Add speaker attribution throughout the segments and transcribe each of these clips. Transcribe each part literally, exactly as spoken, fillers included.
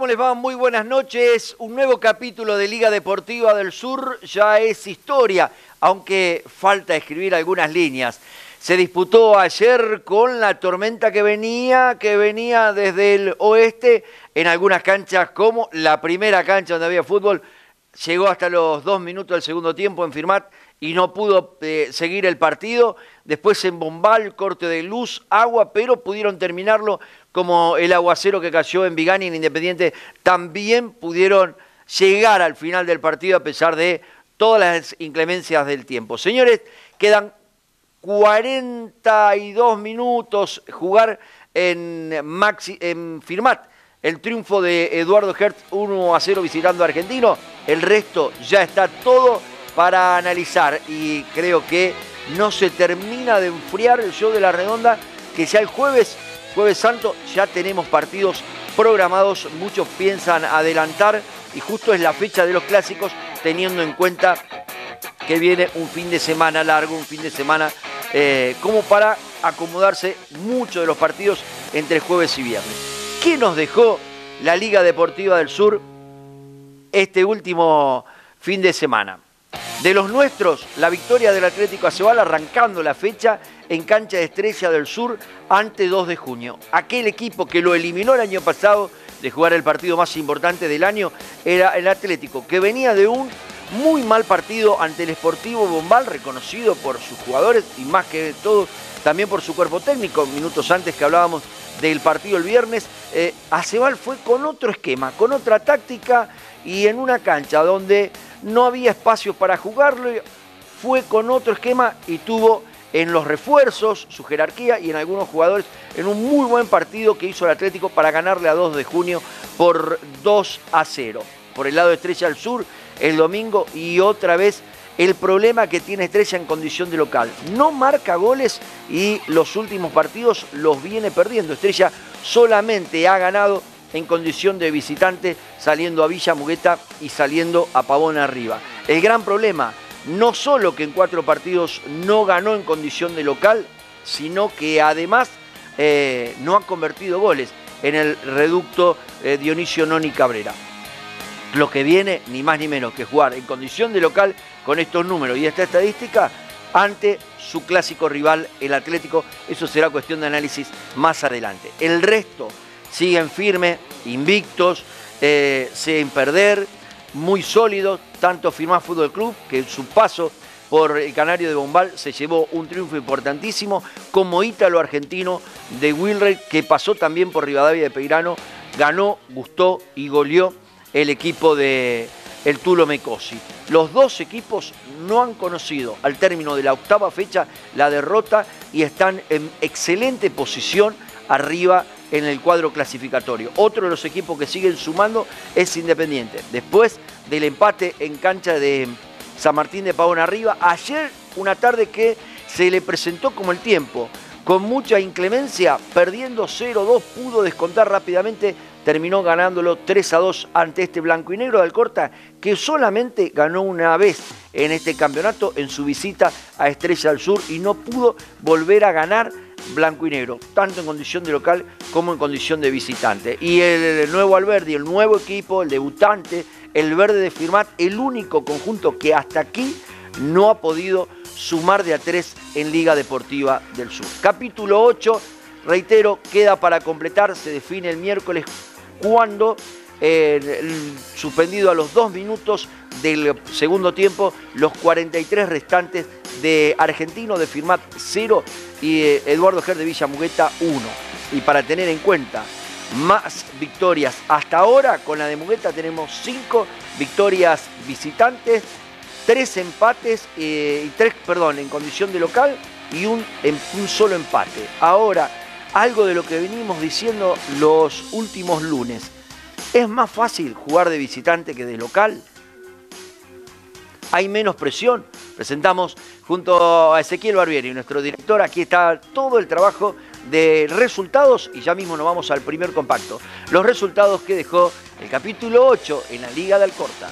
Speaker 1: ¿Cómo les va? Muy buenas noches. Un nuevo capítulo de Liga Deportiva del Sur ya es historia, aunque falta escribir algunas líneas. Se disputó ayer con la tormenta que venía, que venía desde el oeste, en algunas canchas como la primera cancha donde había fútbol. Llegó hasta los dos minutos del segundo tiempo en Firmat y no pudo eh, seguir el partido. Después en Bombal, corte de luz, agua, pero pudieron terminarlo como el aguacero que cayó en Vigani, en Independiente. También pudieron llegar al final del partido a pesar de todas las inclemencias del tiempo. Señores, quedan cuarenta y dos minutos jugar en, Maxi, en Firmat. El triunfo de Eduardo Hertz uno a cero visitando a Argentino. El resto ya está todo para analizar y creo que no se termina de enfriar el show de la redonda, que ya el jueves, jueves santo, ya tenemos partidos programados. Muchos piensan adelantar y justo es la fecha de los clásicos, teniendo en cuenta que viene un fin de semana largo, un fin de semana eh, como para acomodarse muchos de los partidos entre jueves y viernes. ¿Qué nos dejó la Liga Deportiva del Sur este último fin de semana? De los nuestros, la victoria del Atlético Acebal arrancando la fecha en cancha de Estrella del Sur ante dos de junio. Aquel equipo que lo eliminó el año pasado de jugar el partido más importante del año era el Atlético, que venía de un muy mal partido ante el Sportivo Bombal, reconocido por sus jugadores y más que todo también por su cuerpo técnico. Minutos antes que hablábamos del partido el viernes, eh, Acebal fue con otro esquema, con otra táctica y en una cancha donde no había espacios para jugarlo, fue con otro esquema y tuvo en los refuerzos su jerarquía y en algunos jugadores en un muy buen partido que hizo el Atlético para ganarle a dos de junio por dos a cero. Por el lado de Estrella del Sur, el domingo, y otra vez el problema que tiene Estrella en condición de local. No marca goles y los últimos partidos los viene perdiendo. Estrella solamente ha ganado en condición de visitante, saliendo a Villa Mugueta y saliendo a Pavón arriba. El gran problema, no solo que en cuatro partidos no ganó en condición de local, sino que además eh, no ha convertido goles en el reducto eh, Dionisio Noni Cabrera. Lo que viene, ni más ni menos que jugar en condición de local con estos números y esta estadística ante su clásico rival, el Atlético. Eso será cuestión de análisis más adelante. El resto siguen firmes, invictos, eh, sin perder, muy sólidos, tanto Firmat Fútbol Club, que en su paso por el Canario de Bombal se llevó un triunfo importantísimo, como Ítalo Argentino de Wilred, que pasó también por Rivadavia de Peirano, ganó, gustó y goleó el equipo de el Tulo Mecosi. Los dos equipos no han conocido al término de la octava fecha la derrota y están en excelente posición arriba en el cuadro clasificatorio. Otro de los equipos que siguen sumando es Independiente. Después del empate en cancha de San Martín de Pavón arriba, ayer una tarde que se le presentó como el tiempo, con mucha inclemencia, perdiendo cero dos, pudo descontar rápidamente, terminó ganándolo tres a dos ante este blanco y negro de Alcorta, que solamente ganó una vez en este campeonato en su visita a Estrella del Sur y no pudo volver a ganar blanco y negro, tanto en condición de local como en condición de visitante. Y el nuevo Alberdi, el nuevo equipo, el debutante, el verde de Firmat, el único conjunto que hasta aquí no ha podido sumar de a tres en Liga Deportiva del Sur. Capítulo ocho, reitero, queda para completar, se define el miércoles cuando, eh, el, suspendido a los dos minutos del segundo tiempo, los cuarenta y tres restantes de Argentino de Firmat cero y eh, Eduardo Hertz de Villa Mugueta uno. Y para tener en cuenta más victorias hasta ahora, con la de Mugueta tenemos cinco victorias visitantes, tres empates, eh, y tres, perdón, en condición de local y un, en, un solo empate. Ahora, algo de lo que venimos diciendo los últimos lunes. ¿Es más fácil jugar de visitante que de local? ¿Hay menos presión? Presentamos junto a Ezequiel Barbieri, nuestro director. Aquí está todo el trabajo de resultados y ya mismo nos vamos al primer compacto. Los resultados que dejó el capítulo ocho en la Liga de Alcorta.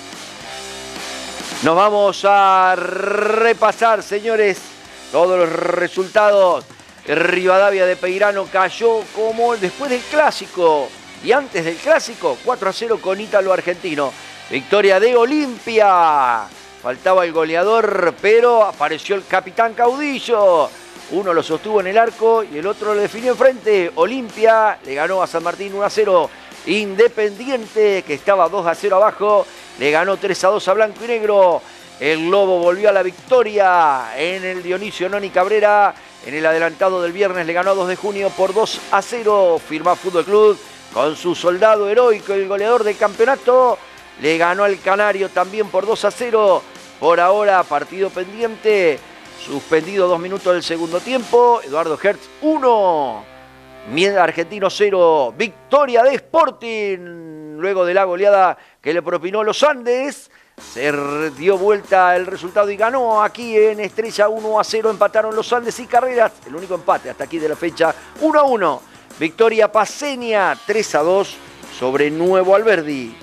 Speaker 1: Nos vamos a repasar, señores, todos los resultados. Rivadavia de Peirano cayó como después del clásico Y antes del clásico, cuatro a cero con Ítalo Argentino. Victoria de Olimpia. Faltaba el goleador, pero apareció el capitán Caudillo. Uno lo sostuvo en el arco y el otro lo definió enfrente. Olimpia le ganó a San Martín uno a cero. Independiente, que estaba dos a cero abajo, le ganó tres a dos a Blanco y Negro. El Lobo volvió a la victoria en el Dionisio Noni Cabrera. En el adelantado del viernes le ganó a dos de junio por dos a cero. Firmá Fútbol Club con su soldado heroico, el goleador del campeonato. Le ganó al Canario también por dos a cero. Por ahora, partido pendiente. Suspendido dos minutos del segundo tiempo. Eduardo Hertz uno. Argentino cero. Victoria de Sporting. Luego de la goleada que le propinó los Andes. Se dio vuelta el resultado y ganó aquí en Estrella uno a cero. Empataron los Andes y Carreras. El único empate hasta aquí de la fecha. uno a uno. Victoria paceña tres a dos sobre Nuevo Alberdi.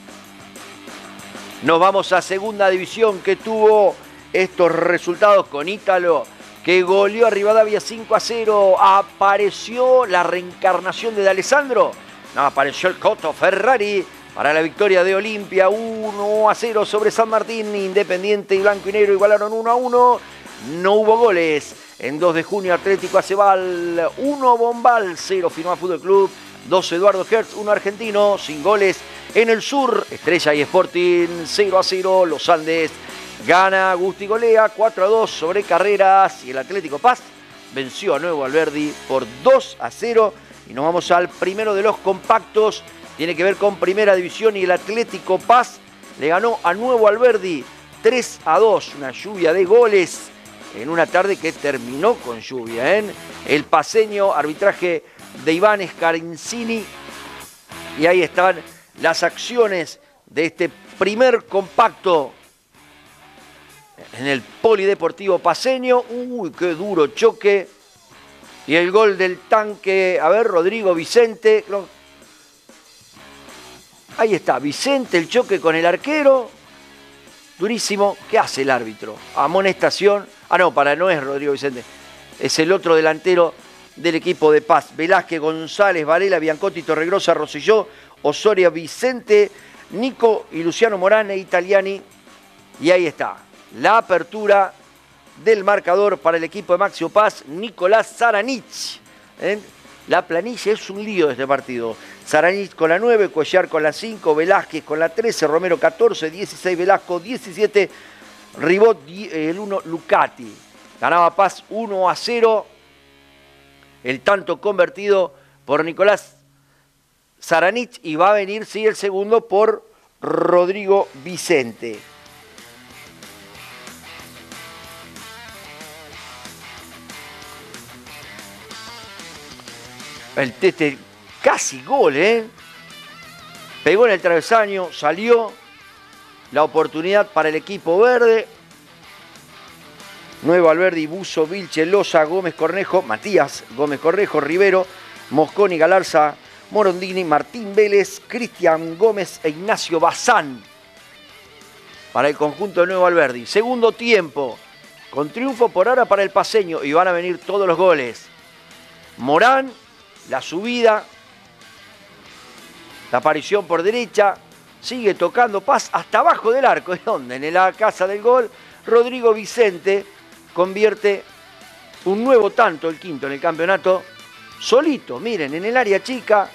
Speaker 1: Nos vamos a segunda división, que tuvo estos resultados con Ítalo, que goleó a Rivadavia cinco a cero. Apareció la reencarnación de D'Alessandro. No, apareció el Coto Ferrari para la victoria de Olimpia uno a cero sobre San Martín. Independiente y Blanco y Negro igualaron uno a uno. No hubo goles. En dos de junio, Atlético Acebal uno, Bombal cero, Firmá Fútbol Club dos, Eduardo Hertz uno, Argentino, sin goles. En el sur, Estrella y Sporting cero a cero, Los Andes gana Gusti golea cuatro a dos sobre Carreras y el Atlético Paz venció a Nuevo Alberdi por dos a cero. Y nos vamos al primero de los compactos, tiene que ver con Primera División y el Atlético Paz le ganó a Nuevo Alberdi tres a dos, una lluvia de goles en una tarde que terminó con lluvia. ¿eh? El paceño, arbitraje de Iván Scarinzini. Y ahí están las acciones de este primer compacto en el Polideportivo Paceño. Uy, qué duro choque. Y el gol del tanque, a ver, Rodrigo Vicente. Ahí está, Vicente, el choque con el arquero. Durísimo. ¿Qué hace el árbitro? Amonestación. Ah, no, para no es Rodrigo Vicente. Es el otro delantero del equipo de Paz. Velázquez, González, Varela, Biancotti, Torregrosa, Rosselló, Osoria, Vicente, Nico y Luciano Morán e Italiani. Y ahí está, la apertura del marcador para el equipo de Maxio Paz, Nicolás Zaranich. ¿Eh? La planilla es un lío de este partido. Zaranich con la nueve, Cuellar con la cinco, Velázquez con la trece, Romero catorce, dieciséis Velasco, diecisiete, Ribot el uno, Lucati. Ganaba Paz uno a cero. El tanto convertido por Nicolás Zaranich y va a venir, sí, el segundo por Rodrigo Vicente. El Tete, casi gol, ¿eh? Pegó en el travesaño, salió la oportunidad para el equipo verde. Nuevo Alberdi, Buzo, Vilche, Loza, Gómez Cornejo, Matías Gómez Cornejo, Rivero, Mosconi, Galarza, Morondini, Martín Vélez, Cristian Gómez e Ignacio Bazán para el conjunto de Nuevo Alberdi. Segundo tiempo, con triunfo por ahora para el paceño y van a venir todos los goles. Morán, la subida, la aparición por derecha, sigue tocando Paz hasta abajo del arco. ¿De dónde? En la casa del gol, Rodrigo Vicente convierte un nuevo tanto, el quinto en el campeonato, solito, miren, en el área chica.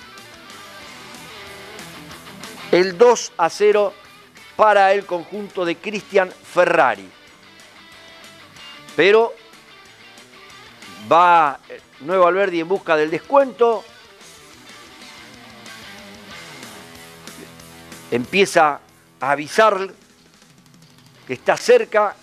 Speaker 1: El dos a cero para el conjunto de Cristian Ferrari. Pero va Nuevo Alberdi en busca del descuento. Empieza a avisar que está cerca.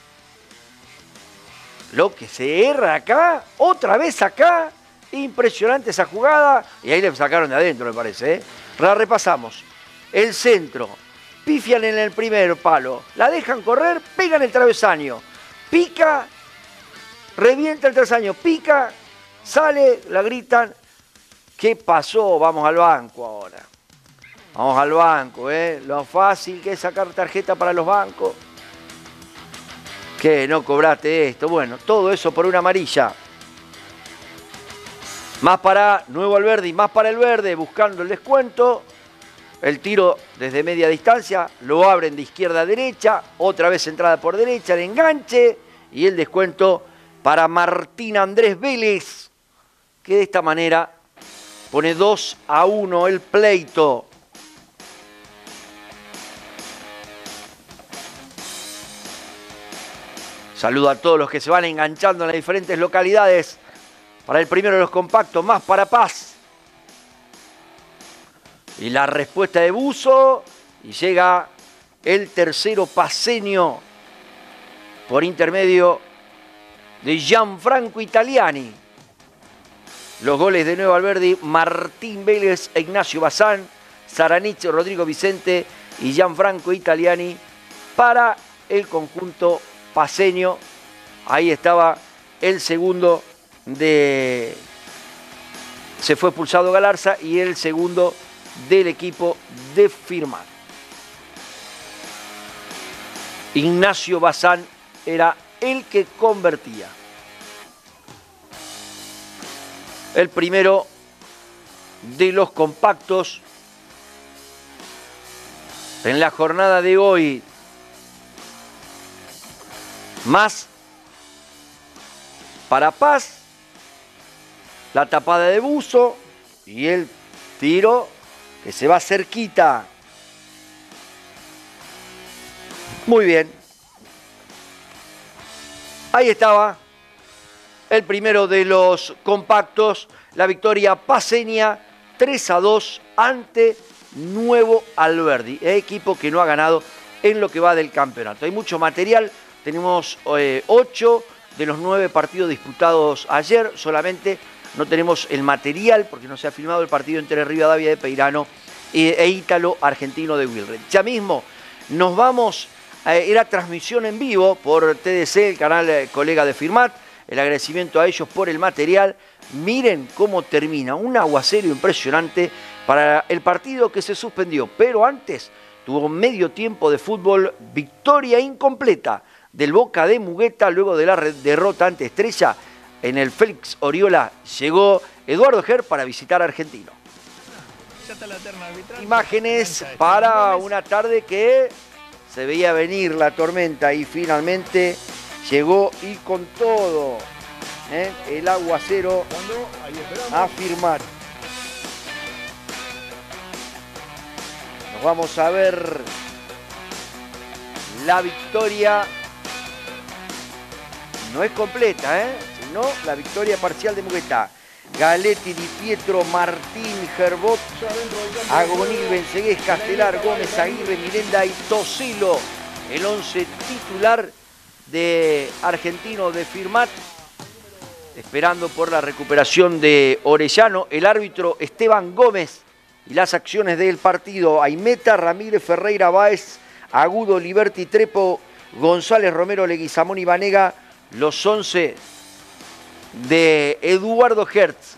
Speaker 1: Lo que se erra acá, otra vez acá. Impresionante esa jugada. Y ahí le sacaron de adentro, me parece. ¿eh? La repasamos. El centro. Pifian en el primer palo. La dejan correr, pegan el travesaño. Pica, revienta el travesaño. Pica, sale, la gritan. ¿Qué pasó? Vamos al banco ahora. Vamos al banco, ¿eh? Lo fácil que es sacar tarjeta para los bancos. ¿Qué? No cobraste esto. Bueno, todo eso por una amarilla. Más para Nuevo Alberdi, más para el verde, buscando el descuento. El tiro desde media distancia, lo abren de izquierda a derecha, otra vez entrada por derecha, el enganche y el descuento para Martín Andrés Vélez, que de esta manera pone dos a uno el pleito. Saludo a todos los que se van enganchando en las diferentes localidades. Para el primero de los compactos, más para Paz. Y la respuesta de Buzo, y llega el tercero paceño por intermedio de Gianfranco Italiani. Los goles de Nuevo Alberdi, Martín Vélez e Ignacio Bazán, Zaranich, Rodrigo Vicente y Gianfranco Italiani para el conjunto paceño. Ahí estaba el segundo de... Se fue expulsado Galarza y el segundo del equipo de Firmat. Ignacio Bazán era el que convertía. El primero de los compactos en la jornada de hoy. Más para Paz, la tapada de Buzo y el tiro que se va cerquita. Muy bien. Ahí estaba el primero de los compactos, la victoria paceña tres a dos ante Nuevo Alberdi, equipo que no ha ganado en lo que va del campeonato. Hay mucho material, tenemos eh, ocho de los nueve partidos disputados ayer, solamente no tenemos el material porque no se ha filmado el partido entre Rivadavia de Peirano e Ítalo Argentino de Wilred. Ya mismo nos vamos, eh, era transmisión en vivo por T D C, el canal eh, colega de Firmat, el agradecimiento a ellos por el material. Miren cómo termina, un aguacero impresionante para el partido que se suspendió, pero antes tuvo medio tiempo de fútbol, victoria incompleta del Boca de Mugueta luego de la derrota ante Estrella. En el Félix Oriola llegó Eduardo Ger para visitar a Argentino. Imágenes para una tarde que se veía venir la tormenta y finalmente llegó y con todo, ¿eh? El aguacero a Firmat. Nos vamos a ver la victoria. No es completa, ¿eh? Sino la victoria parcial de Mugueta. Galetti, Di Pietro, Martín, Gerbot, Agonil, Bencegués, Castelar, Gómez, Aguirre, Mirenda y Tosilo. El once titular de Argentino de Firmat, esperando por la recuperación de Orellano. El árbitro Esteban Gómez y las acciones del partido: Aimeta, Ramírez, Ferreira, Báez, Agudo, Liberti, Trepo, González, Romero, Leguizamón y Vanega. Los once de Eduardo Hertz.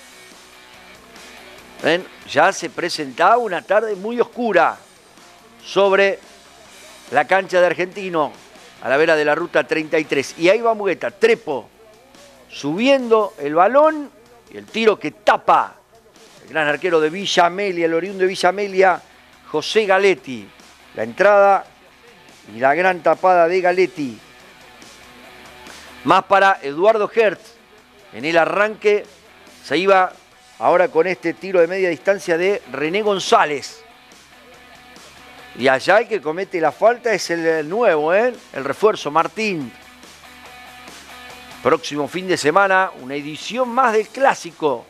Speaker 1: ¿Ven? Ya se presentaba una tarde muy oscura sobre la cancha de Argentino, a la vera de la ruta treinta y tres. Y ahí va Mugueta, Trepo, subiendo el balón y el tiro que tapa el gran arquero de Villa Amelia, el oriundo de Villa Amelia, José Galetti. La entrada y la gran tapada de Galetti. Más para Eduardo Hertz. En el arranque se iba ahora con este tiro de media distancia de René González. Y allá el que comete la falta es el nuevo, ¿eh? El refuerzo, Martín. Próximo fin de semana, una edición más del Clásico.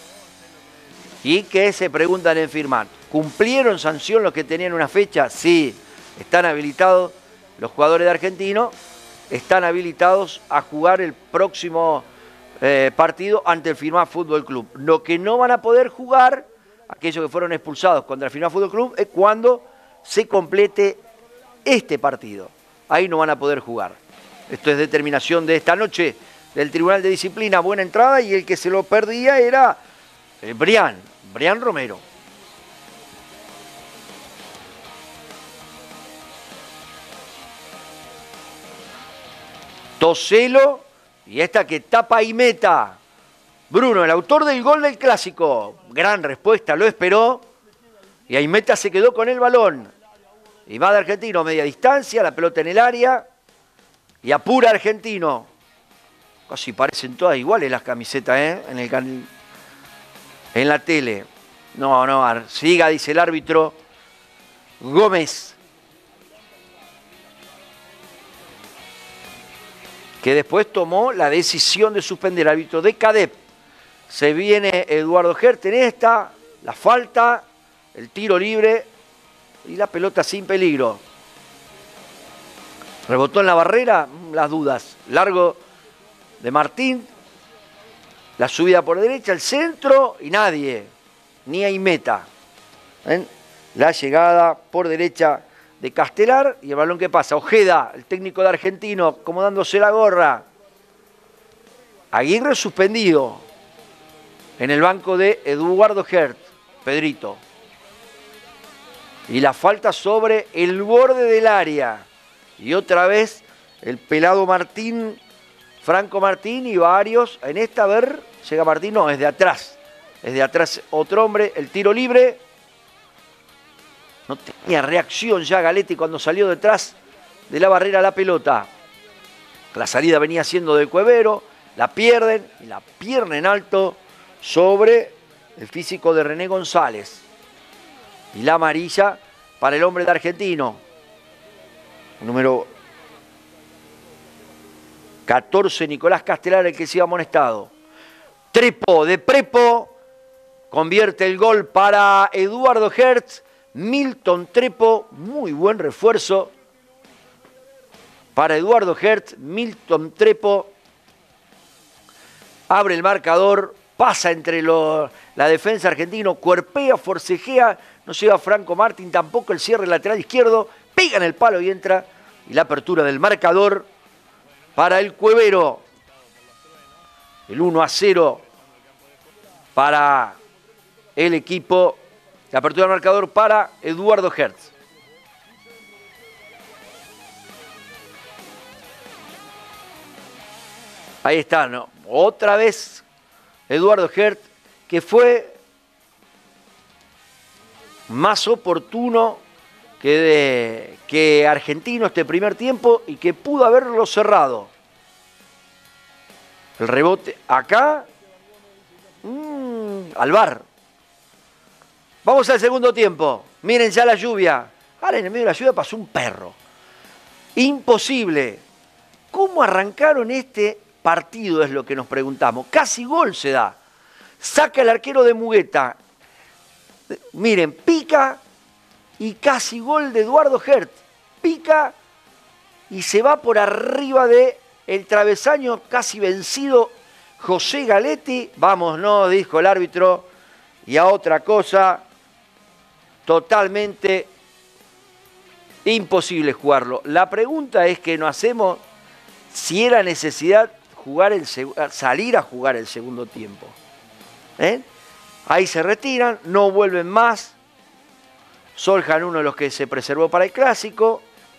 Speaker 1: Y que se preguntan en Firmat, ¿cumplieron sanción los que tenían una fecha? Sí, están habilitados los jugadores de Argentino. Están habilitados a jugar el próximo eh, partido ante el Firmat Fútbol Club. Lo que no van a poder jugar, aquellos que fueron expulsados contra el Firmat Fútbol Club, es cuando se complete este partido. Ahí no van a poder jugar. Esto es determinación de esta noche del Tribunal de Disciplina. Buena entrada y el que se lo perdía era eh, Brian, Brian Romero. Toselo y esta que tapa y meta. Bruno, el autor del gol del clásico. Gran respuesta, lo esperó. Y Aimeta se quedó con el balón. Y va de Argentino a media distancia, la pelota en el área. Y apura Argentino. Casi parecen todas iguales las camisetas, ¿eh? En, el can... en la tele. No, no, siga, dice el árbitro. Gómez. Que después tomó la decisión de suspender al árbitro de Cadep. Se viene Eduardo Hertz en esta, la falta, el tiro libre y la pelota sin peligro. Rebotó en la barrera, las dudas. Largo de Martín, la subida por derecha, el centro y nadie, ni Aimeta. ¿Ven? La llegada por derecha de Castelar y el balón que pasa. Ojeda, el técnico de Argentino, acomodándose la gorra. Aguirre suspendido en el banco de Eduardo Hertz, Pedrito. Y la falta sobre el borde del área. Y otra vez el pelado Martín, Franco Martín y varios. En esta, a ver, llega Martín, no, es de atrás. Es de atrás otro hombre, el tiro libre. No tenía reacción ya Galetti cuando salió detrás de la barrera la pelota. La salida venía siendo de Cuevero, la pierden y la pierna en alto sobre el físico de René González. Y la amarilla para el hombre de Argentino. Número catorce, Nicolás Castelar, el que se iba amonestado. Trepo de Prepo convierte el gol para Eduardo Hertz. Milton Trepo, muy buen refuerzo para Eduardo Hertz. Milton Trepo abre el marcador, pasa entre los, la defensa argentino, cuerpea, forcejea, no llega Franco Martín, tampoco el cierre lateral izquierdo, pega en el palo y entra. Y la apertura del marcador para el Cuevero. El uno a cero para el equipo. La apertura del marcador para Eduardo Hertz. Ahí está, ¿no? Otra vez Eduardo Hertz, que fue más oportuno que, de, que Argentino este primer tiempo y que pudo haberlo cerrado. El rebote acá, mmm, al bar. Vamos al segundo tiempo. Miren ya la lluvia. Ahora en el medio de la lluvia pasó un perro. Imposible. ¿Cómo arrancaron este partido? Es lo que nos preguntamos. Casi gol se da. Saca el arquero de Mugueta. Miren, pica y casi gol de Eduardo Hertz. Pica y se va por arriba de el travesaño casi vencido José Galetti. Vamos, no, dijo el árbitro. Y a otra cosa, totalmente imposible jugarlo. La pregunta es que nos hacemos si era necesidad jugar el, salir a jugar el segundo tiempo. ¿Eh? Ahí se retiran, no vuelven más. Soljan, uno de los que se preservó para el clásico.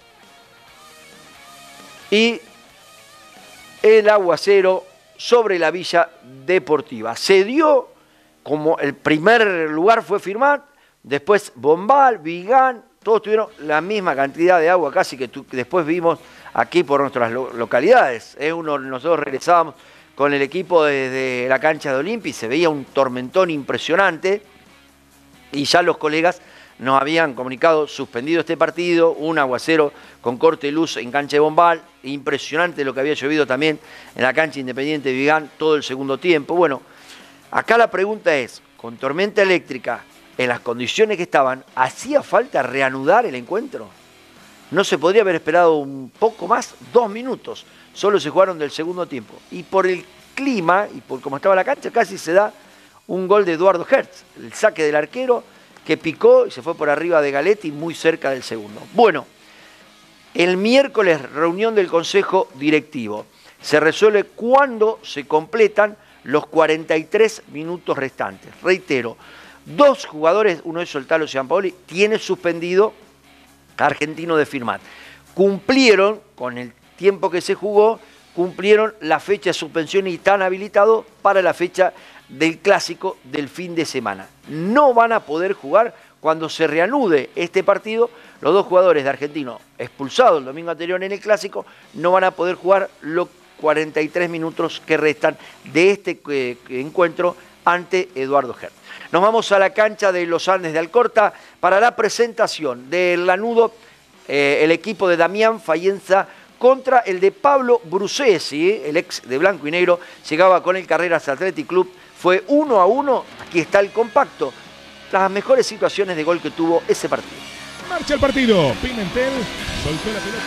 Speaker 1: Y el aguacero sobre la Villa Deportiva. Se dio, como el primer lugar fue Firmat, después Bombal, Vigán, todos tuvieron la misma cantidad de agua casi que, tu, que después vimos aquí por nuestras lo, localidades. ¿eh? Uno, nosotros regresábamos con el equipo desde la cancha de Olimpia y se veía un tormentón impresionante y ya los colegas nos habían comunicado suspendido este partido, un aguacero con corte de luz en cancha de Bombal, impresionante lo que había llovido también en la cancha Independiente de Vigán todo el segundo tiempo. Bueno, acá la pregunta es, con tormenta eléctrica, en las condiciones que estaban, ¿hacía falta reanudar el encuentro? No se podría haber esperado un poco más, dos minutos. Solo se jugaron del segundo tiempo. Y por el clima, y por cómo estaba la cancha, casi se da un gol de Eduardo Hertz. El saque del arquero que picó y se fue por arriba de Galetti, muy cerca del segundo. Bueno, el miércoles reunión del Consejo Directivo. Se resuelve cuándo se completan los cuarenta y tres minutos restantes. Reitero, dos jugadores, uno de esos el Talo Giampaoli, tiene suspendido a Argentino de Firmat. Cumplieron con el tiempo que se jugó cumplieron la fecha de suspensión y están habilitados para la fecha del clásico del fin de semana. No van a poder jugar cuando se reanude este partido. Los dos jugadores de Argentino expulsados el domingo anterior en el clásico no van a poder jugar los cuarenta y tres minutos que restan de este eh, encuentro ante Eduardo Hertz. Nos vamos a la cancha de los Andes de Alcorta para la presentación del Lanudo, eh, el equipo de Damián Fayenza contra el de Pablo Brucesi, ¿eh? El ex de Blanco y Negro, llegaba con el Carreras Athletic Club, fue uno a uno, aquí está el compacto, las mejores situaciones de gol que tuvo ese partido.
Speaker 2: Marcha el partido, Pimentel soltó la pelota.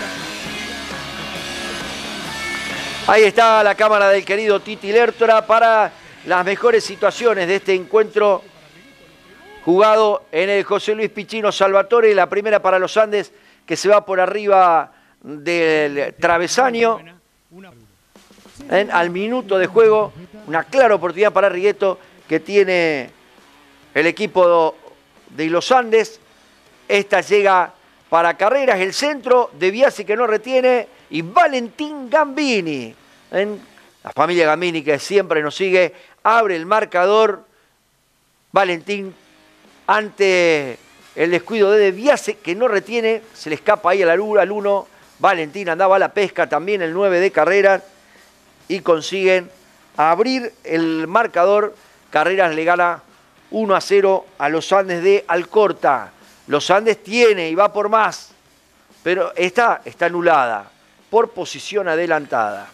Speaker 1: Ahí está la cámara del querido Titi Lertora para las mejores situaciones de este encuentro jugado en el José Luis Pichino Salvatore, la primera para los Andes que se va por arriba del travesaño. En, al minuto de juego, una clara oportunidad para Rigueto que tiene el equipo de los Andes. Esta llega para Carreras, el centro de Biasi que no retiene y Valentín Gambini. En la familia Gambini que siempre nos sigue, abre el marcador. Valentín ante el descuido de De Biasi que no retiene, se le escapa ahí al uno. Valentín andaba a la pesca también, el nueve de Carreras, y consiguen abrir el marcador. Carreras le gana uno a cero a los Andes de Alcorta. Los Andes tiene y va por más, pero está, está anulada por posición adelantada.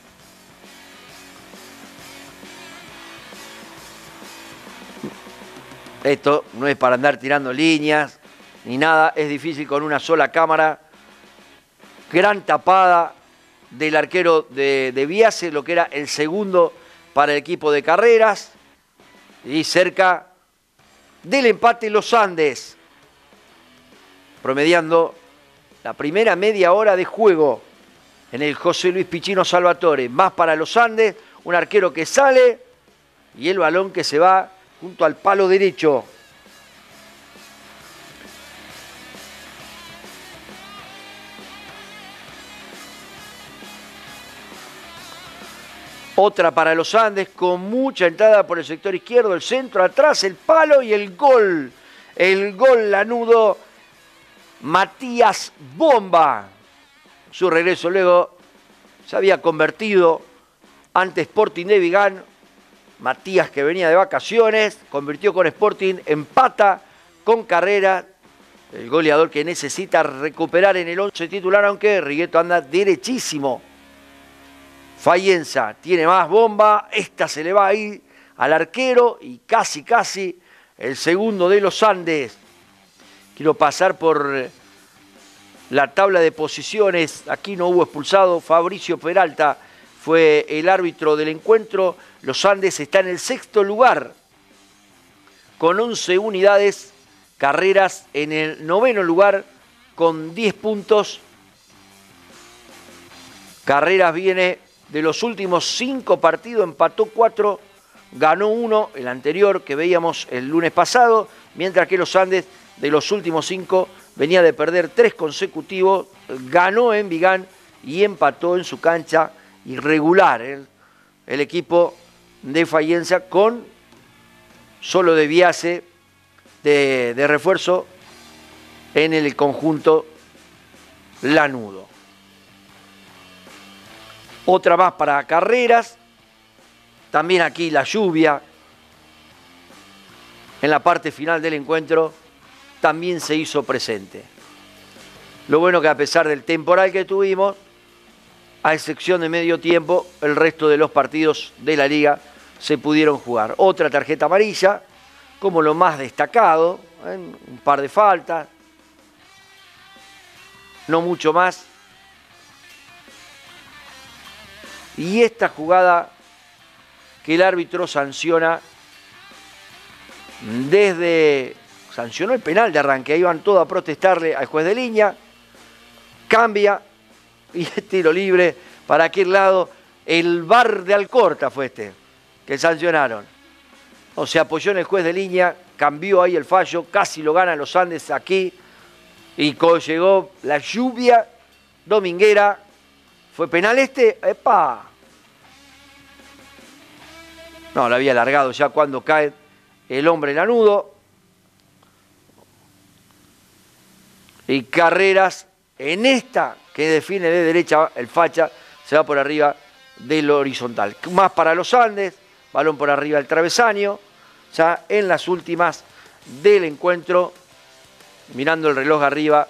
Speaker 1: Esto no es para andar tirando líneas ni nada, es difícil con una sola cámara. Gran tapada del arquero de, de Biasi, lo que era el segundo para el equipo de Carreras. Y cerca del empate los Andes, promediando la primera media hora de juego en el José Luis Pichino Salvatore. Más para los Andes, un arquero que sale y el balón que se va junto al palo derecho. Otra para los Andes con mucha entrada por el sector izquierdo, el centro atrás, el palo y el gol. El gol lanudo, Matías Bomba. Su regreso luego se había convertido ante Sporting de Vigán. Matías, que venía de vacaciones, convirtió con Sporting, empata con Carrera. El goleador que necesita recuperar en el once titular, aunque Rigueto anda derechísimo. Fayenza tiene más Bomba, esta se le va a ir al arquero y casi, casi el segundo de los Andes. Quiero pasar por la tabla de posiciones, aquí no hubo expulsado, Fabricio Peralta fue el árbitro del encuentro. Los Andes está en el sexto lugar con once unidades, Carreras en el noveno lugar con diez puntos. Carreras viene de los últimos cinco partidos, empató cuatro, ganó uno, el anterior que veíamos el lunes pasado, mientras que los Andes de los últimos cinco venía de perder tres consecutivos, ganó en Vigán y empató en su cancha irregular el, el equipo de Fayenza con solo De Biasi de, de refuerzo en el conjunto lanudo. Otra más para Carreras, también aquí la lluvia en la parte final del encuentro también se hizo presente. Lo bueno que a pesar del temporal que tuvimos, a excepción de medio tiempo, el resto de los partidos de la liga se pudieron jugar. Otra tarjeta amarilla, como lo más destacado, ¿eh? Un par de faltas, no mucho más. Y esta jugada que el árbitro sanciona desde... sancionó el penal de arranque, ahí van todos a protestarle al juez de línea, cambia y es tiro libre para aquel lado. El V A R de Alcorta fue este, que sancionaron. O se apoyó en el juez de línea, cambió ahí el fallo, casi lo ganan los Andes aquí. Y cuando llegó la lluvia dominguera, ¿fue penal este? ¡Epa! No, la había largado ya cuando cae el hombre lanudo. Y Carreras, en esta que define de derecha el facha, se va por arriba del horizontal. Más para los Andes, balón por arriba del travesaño, ya en las últimas del encuentro, mirando el reloj arriba.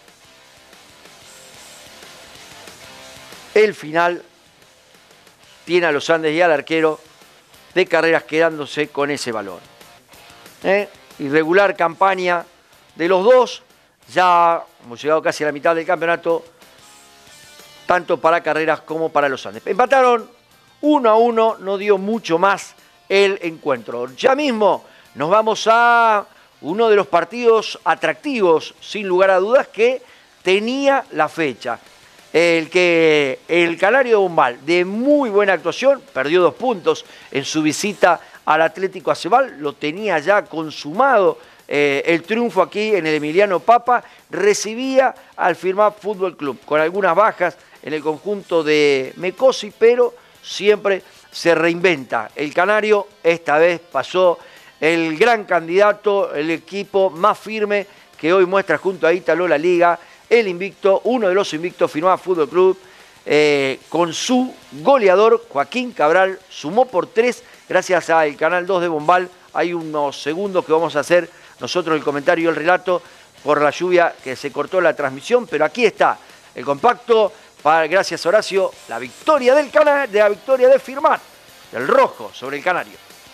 Speaker 1: El final tiene a los Andes y al arquero de Carreras quedándose con ese balón. ¿Eh? Irregular campaña de los dos, ya hemos llegado casi a la mitad del campeonato, tanto para Carreras como para los Andes. Empataron uno a uno, no dio mucho más el encuentro. Ya mismo nos vamos a uno de los partidos atractivos, sin lugar a dudas, que tenía la fecha. El que el Canario de Bombal, de muy buena actuación, perdió dos puntos en su visita al Atlético Acebal, lo tenía ya consumado eh, el triunfo aquí en el Emiliano Papa, recibía al Firmat Fútbol Club, con algunas bajas en el conjunto de Mecosi, pero siempre se reinventa. El Canario esta vez pasó el gran candidato, el equipo más firme que hoy muestra junto a Ítalo la Liga, el invicto, uno de los invictos, Firmat Fútbol Club, eh, con su goleador Joaquín Cabral, sumó por tres gracias al Canal dos de Bombal. Hay unos segundos que vamos a hacer nosotros el comentario y el relato por la lluvia que se cortó la transmisión, pero aquí está el compacto, para, gracias Horacio, la victoria del Cana, de la victoria de Firmat, del rojo sobre el Canario.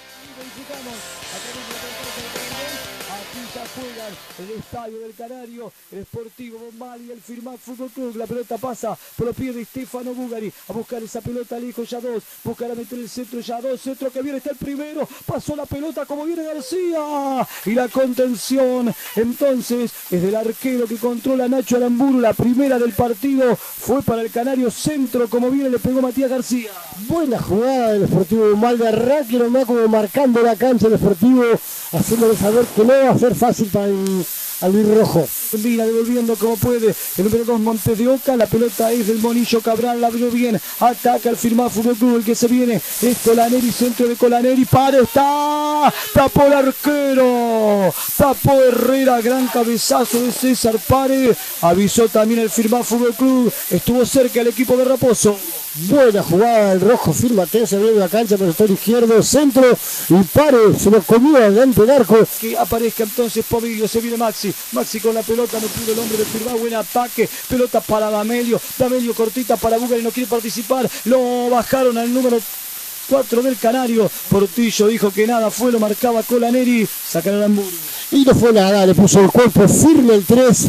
Speaker 3: Juegan el estadio del Canario, el Sportivo Bombal y el Firmat Fútbol Club. La pelota pasa por los pies de Stefano Bugari a buscar esa pelota al hijo Yados, buscará meter el centro Yados, centro que viene, está el primero, pasó la pelota como viene García y la contención entonces es del arquero que controla Nacho Aramburu. La primera del partido fue para el Canario, centro como viene, le pegó Matías García.
Speaker 4: Buena jugada del Sportivo Bombal, de arranque nomás como marcando la cancha del Sportivo, haciéndole saber que no va a ser fácil para el albirrojo.
Speaker 3: Vina devolviendo como puede el número dos Montes de Oca, la pelota es del Monillo Cabral, la abrió bien, ataca el Firmat Fútbol Club, el que se viene es Colaneri, centro de Colaneri, para, está, tapó el arquero, tapó Herrera, gran cabezazo de César Pare, avisó también el Firmat Fútbol Club, estuvo cerca el equipo de Raposo.
Speaker 4: Buena jugada del rojo firmatense, abriendo la cancha por el sector izquierdo, centro y Pare, se lo comió delante del arco.
Speaker 3: Que aparezca entonces Povillo, se viene Maxi, Maxi con la pelota, no pudo el hombre de Firmat, buen ataque, pelota para Damelio, Damelio cortita para Bugari, no quiere participar, lo bajaron al número cuatro del Canario, Portillo dijo que nada fue, lo marcaba Colaneri, sacan el Aramburu.
Speaker 4: Y no fue nada, le puso el cuerpo firme el tres.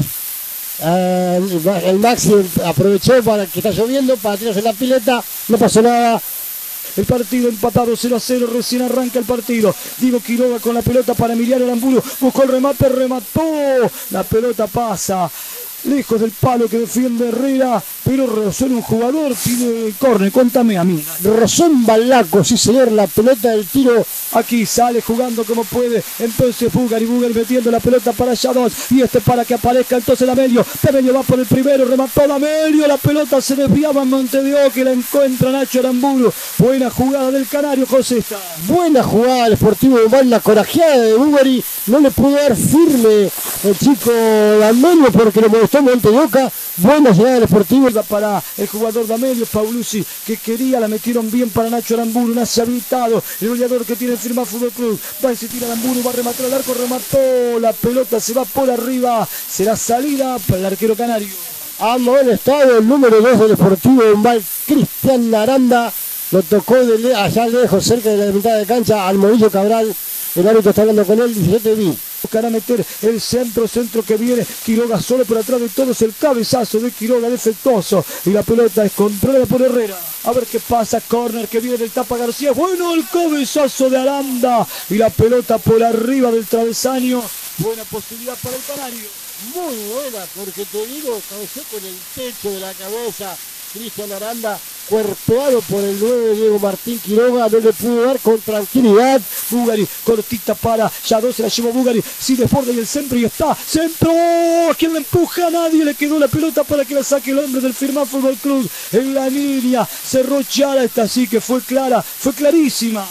Speaker 4: Uh, el Maxi aprovechó para que está lloviendo para tirarse la pileta, no pasó nada.
Speaker 3: El partido empatado cero a cero, recién arranca el partido. Diego Quiroga con la pelota para Emiliano Aramburu, buscó el remate, remató, la pelota pasa lejos del palo que defiende Herrera, pero rozó en un jugador, pide el córner, contame a mí.
Speaker 4: Rozó en Balaco, sí señor, la pelota del tiro.
Speaker 3: Aquí sale jugando como puede, entonces Bugari, Bugari metiendo la pelota para Yados, y este para que aparezca entonces Damelio, Damelio va por el primero, remató Damelio, la pelota se desviaba en Montevideo, que la encuentra Nacho Aramburu. Buena jugada del Canario, José está.
Speaker 4: Buena jugada del Sportivo Bombal, la corajeada de Bugari, no le pudo dar firme el chico Damelio porque le molestó Monte de Oca. Buena llegada del Sportivo
Speaker 3: para el jugador Damelio, Paulucci que quería, la metieron bien para Nacho Aramburu, nace habilitado el goleador que tiene el Firmat Fútbol Club, va a tira Aramburu, va a rematar el arco, remató, la pelota se va por arriba, será salida para el arquero canario.
Speaker 4: Ha molestado el número dos del Sportivo Bombal, Cristian Aranda, lo tocó de allá lejos, cerca de la mitad de cancha, al Monillo Cabral. El árbitro está hablando con él, diecisiete vi.
Speaker 3: Buscará meter el centro, centro que viene, Quiroga solo por atrás de todos, el cabezazo de Quiroga defectuoso, y la pelota es controlada por Herrera. A ver qué pasa, córner que viene del Tapa García, bueno el cabezazo de Aranda, y la pelota por arriba del travesaño, buena posibilidad para el Canario.
Speaker 4: Muy buena, porque te digo, cabeció con el techo de la cabeza Cristian Aranda, cuerpeado por el nueve Diego Martín Quiroga, no le pudo dar con tranquilidad.
Speaker 3: Bugari, cortita para Yados, se la llevó Bugari, sin desborde y el centro, y está, centro, ¿quién le empuja? A nadie, le quedó la pelota para que la saque el hombre del Firmat Fútbol Club, en la línea, cerró Chara, esta sí que fue clara, fue clarísima.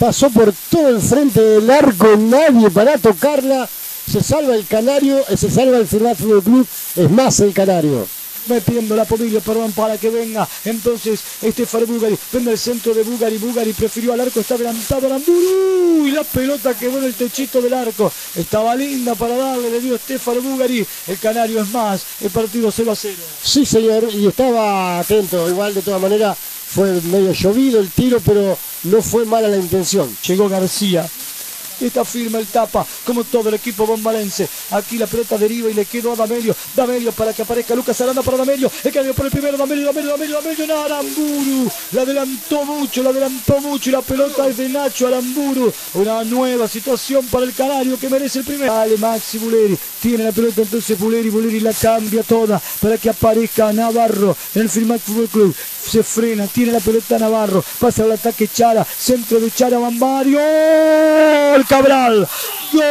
Speaker 4: pasó por todo el frente del arco, nadie para tocarla. Se salva el Canario, se salva el Firmat Fútbol Club, es más el Canario.
Speaker 3: Metiendo la Pomilio, perdón, para que venga entonces Estefano Bugari, vende el centro de Bugari, Bugari prefirió al arco, está adelantado Aramburu, y la pelota quedó en el techito del arco, estaba linda para darle, le dio Estefano Bugari, el Canario es más, el partido cero a cero.
Speaker 4: Sí señor, y estaba atento, igual de todas maneras fue medio llovido el tiro, pero no fue mala la intención.
Speaker 3: Llegó García. Está firme el tapa, como todo el equipo bombalense. Aquí la pelota deriva y le quedó a Damelio. Damelio para que aparezca Lucas Aranda para Damelio. El cambio por el primero, Damelio, Damelio, Damelio, Damelio, no, Aramburu. La adelantó mucho, la adelantó mucho y la pelota es de Nacho Aramburu. Una nueva situación para el Canario que merece el primero. Dale Maxi Buleri, tiene la pelota entonces Buleri, Buleri la cambia toda para que aparezca Navarro en el Firmat Fútbol Club. Se frena, tiene la pelota Navarro, pasa al ataque Chara, centro de Chara, Bambario, el Cabral, gol,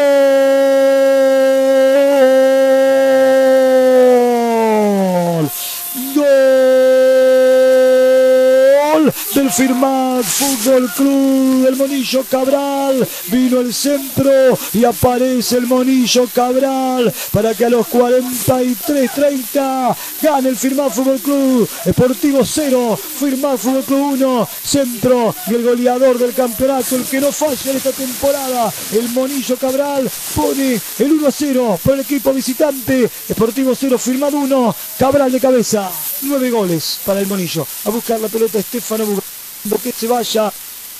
Speaker 3: gol del Firmat Fútbol Club, el Monillo Cabral, vino el centro y aparece el Monillo Cabral para que a los cuarenta y tres treinta gane el Firmat Fútbol Club. Sportivo cero, Firmat Fútbol Club uno, centro y el goleador del campeonato, el que no falla en esta temporada, el Monillo Cabral, pone el uno a cero por el equipo visitante. Sportivo cero, Firmat uno, Cabral de cabeza, nueve goles para el Monillo. A buscar la pelota Estefano Bugari, que se vaya.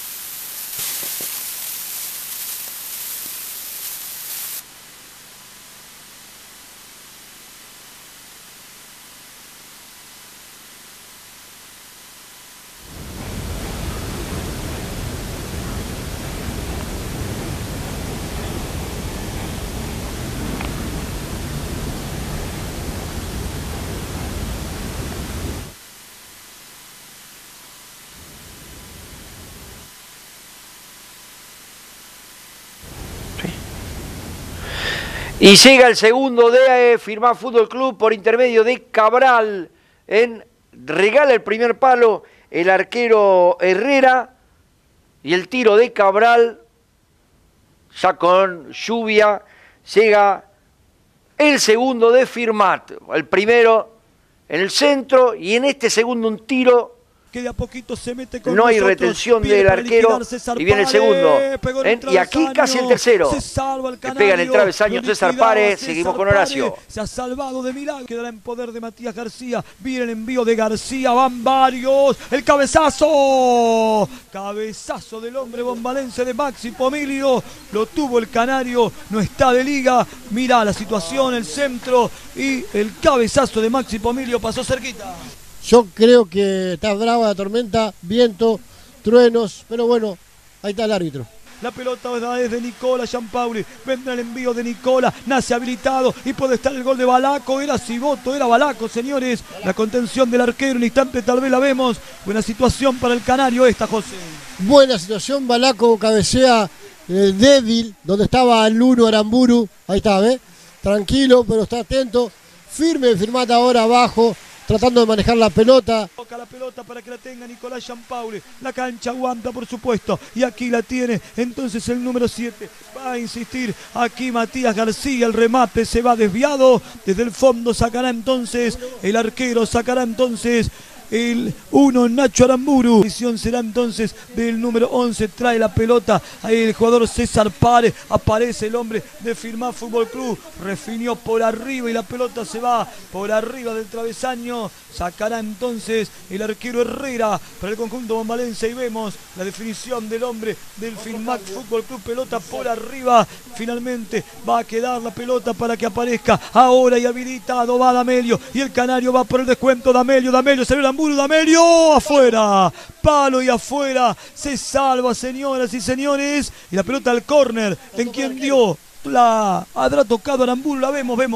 Speaker 1: Y llega el segundo de Firmat Fútbol Club por intermedio de Cabral. En, regala el primer palo el arquero Herrera. Y el tiro de Cabral, ya con lluvia, llega el segundo de Firmat. El primero en el centro y en este segundo un tiro.
Speaker 3: Que de a poquito se mete con
Speaker 1: no hay
Speaker 3: nosotros.
Speaker 1: retención
Speaker 3: Viene
Speaker 1: del arquero
Speaker 3: César
Speaker 1: y viene el
Speaker 3: Pare,
Speaker 1: segundo.
Speaker 3: En
Speaker 1: En, y aquí casi el tercero.
Speaker 3: Se salva el
Speaker 1: Le pega en el travesaño César Pare.
Speaker 3: César
Speaker 1: Seguimos con
Speaker 3: Pare,
Speaker 1: Horacio.
Speaker 3: se ha salvado de milagro. Quedará en poder de Matías García. Viene el envío de García. Van varios. El cabezazo. Cabezazo del hombre bombalense de Maxi Pomilio. Lo tuvo el Canario. No está de liga. Mira la situación, el centro. Y el cabezazo de Maxi Pomilio pasó cerquita.
Speaker 4: Yo creo que está brava la tormenta, viento, truenos, pero bueno, ahí está el árbitro.
Speaker 3: La pelota es de Nicola Giampaoli. Vendrá el envío de Nicola. Nace habilitado y puede estar el gol de Balaco. Era Ciboto, era Balaco, señores. La contención del arquero. En un instante tal vez la vemos. Buena situación para el Canario esta, José.
Speaker 4: Buena situación. Balaco cabecea eh, débil, donde estaba el uno Aramburu. Ahí está, ¿ves? Tranquilo, pero está atento. Firme, Firmat ahora abajo, tratando de manejar la pelota.
Speaker 3: Toca la pelota para que la tenga Nicolás Giampaoli. La cancha aguanta, por supuesto. Y aquí la tiene entonces el número siete. Va a insistir aquí Matías García. El remate se va desviado. Desde el fondo sacará entonces el arquero. Sacará entonces el uno, Nacho Aramburu. La decisión será entonces del número once. Trae la pelota. Ahí el jugador César Pare. Aparece el hombre de Firmat Fútbol Club. Refinió por arriba y la pelota se va por arriba del travesaño. Sacará entonces el arquero Herrera para el conjunto bombalense. Y vemos la definición del hombre del Firmat Fútbol Club. Pelota por arriba. Finalmente va a quedar la pelota para que aparezca ahora y habilitado. Va Damelio. Y el Canario va por el descuento. Damelio, Damelio. Se ve el Damelio, afuera, palo y afuera, se salva, señoras y señores, y la pelota al córner, en quien dio, la habrá tocado Aramburu, la vemos, vemos,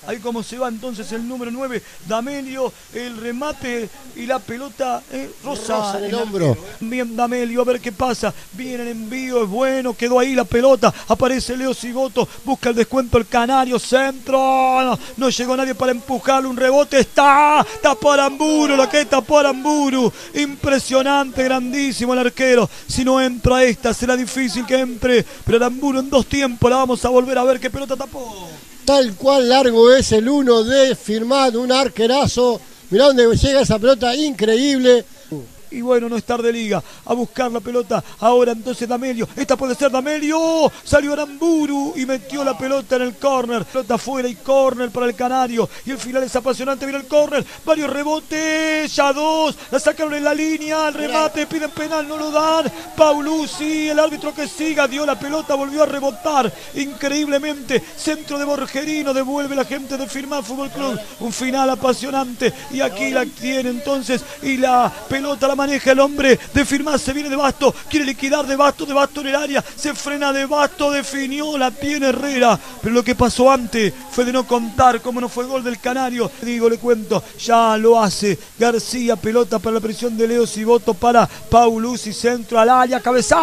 Speaker 3: Ahí como se va entonces el número nueve, D'Amelio, el remate y la pelota eh, rosa,
Speaker 4: rosa en el hombro.
Speaker 3: Bien D'Amelio, a ver qué pasa. Viene el envío, es bueno, quedó ahí la pelota. Aparece Leo Cigoto, busca el descuento el Canario, centro. No, no llegó nadie para empujarle, un rebote. Está, tapó Aramburu, lo que tapó Aramburu. Impresionante, grandísimo el arquero. Si no entra esta, será difícil que entre. Pero Aramburu en dos tiempos la vamos a volver a ver qué pelota tapó.
Speaker 4: Tal cual largo es el uno de Firmat, un arquerazo. Mirá dónde llega esa pelota, increíble.
Speaker 3: Y bueno, no estar de liga, a buscar la pelota, ahora entonces D'Amelio, esta puede ser D'Amelio, salió Aramburu y metió la pelota en el córner, pelota afuera y córner para el Canario, y el final es apasionante, viene el córner, varios rebotes, ya dos, la sacaron en la línea, el remate, piden penal, no lo dan, Paulucci, el árbitro que siga, dio la pelota, volvió a rebotar, increíblemente, centro de Borgerino, devuelve la gente de Firmat Fútbol Club, un final apasionante, y aquí la tiene entonces, y la pelota la maneja el hombre de Firmat, se viene de Basto, quiere liquidar de Basto, de Basto en el área, se frena de Basto, definió, la tiene Herrera, pero lo que pasó antes fue de no contar, como no fue gol del Canario, digo, le cuento, ya lo hace García, pelota para la presión de Leo Cigoto, para Paulucci, centro al área,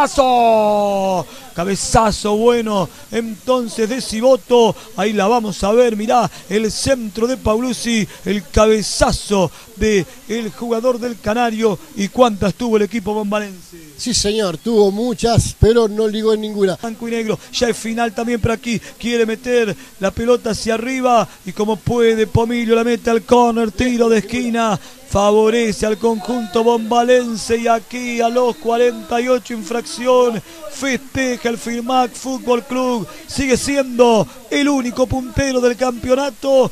Speaker 3: cabezazo, cabezazo bueno, entonces de Cigoto, ahí la vamos a ver, mirá, el centro de Paulucci, el cabezazo de el jugador del Canario, y cuántas tuvo el equipo bombalense.
Speaker 4: Sí señor, tuvo muchas, pero no ligó en ninguna.
Speaker 3: Blanco y negro, ya es final también por aquí, quiere meter la pelota hacia arriba, y como puede, Pomilio la mete al córner, tiro de esquina, favorece al conjunto bombalense, y aquí a los cuarenta y ocho infracción, festeja el Firmat Fútbol Club, sigue siendo el único puntero del campeonato.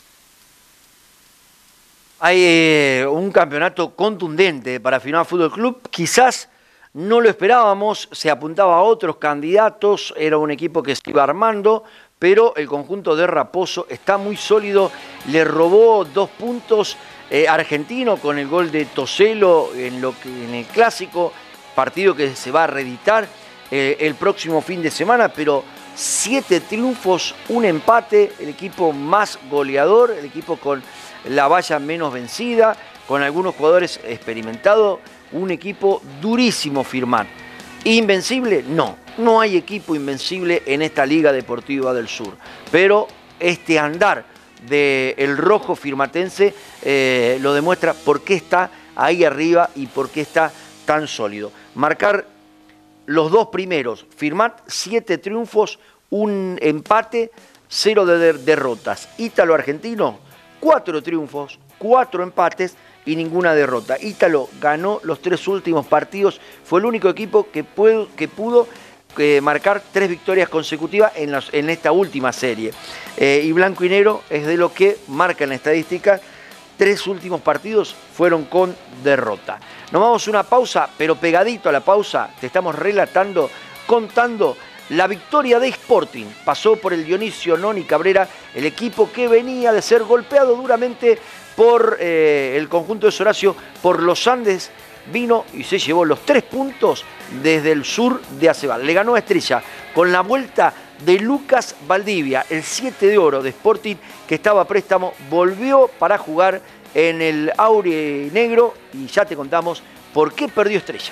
Speaker 1: Hay eh, un campeonato contundente para Firmat Fútbol Club, quizás no lo esperábamos, se apuntaba a otros candidatos, era un equipo que se iba armando, pero el conjunto de Raposo está muy sólido, le robó dos puntos eh, Argentino con el gol de Toselo en, lo que, en el clásico, partido que se va a reeditar eh, el próximo fin de semana, pero siete triunfos, un empate, el equipo más goleador, el equipo con la valla menos vencida, con algunos jugadores experimentados, un equipo durísimo Firmat. ¿Invencible? No, no hay equipo invencible en esta Liga Deportiva del Sur, pero este andar del rojo firmatense eh, lo demuestra por qué está ahí arriba y por qué está tan sólido. Marcar los dos primeros, Firmat, siete triunfos, un empate, cero de der derrotas. Ítalo Argentino, cuatro triunfos, cuatro empates y ninguna derrota. Ítalo ganó los tres últimos partidos, fue el único equipo que pudo, que pudo eh, marcar tres victorias consecutivas en, los, en esta última serie. Eh, y Blanco y Negro es de lo que marca en la estadística, tres últimos partidos fueron con derrota. Nos vamos a una pausa, pero pegadito a la pausa te estamos relatando, contando la victoria de Sporting. Pasó por el Dionisio Noni Cabrera, el equipo que venía de ser golpeado duramente por eh, el conjunto de Horacio, por los Andes, vino y se llevó los tres puntos desde el sur de Acebal. Le ganó a Estrella con la vuelta de Lucas Valdivia, el siete de oro de Sporting, que estaba a préstamo, volvió para jugar en el Aure Negro, y ya te contamos por qué perdió Estrella.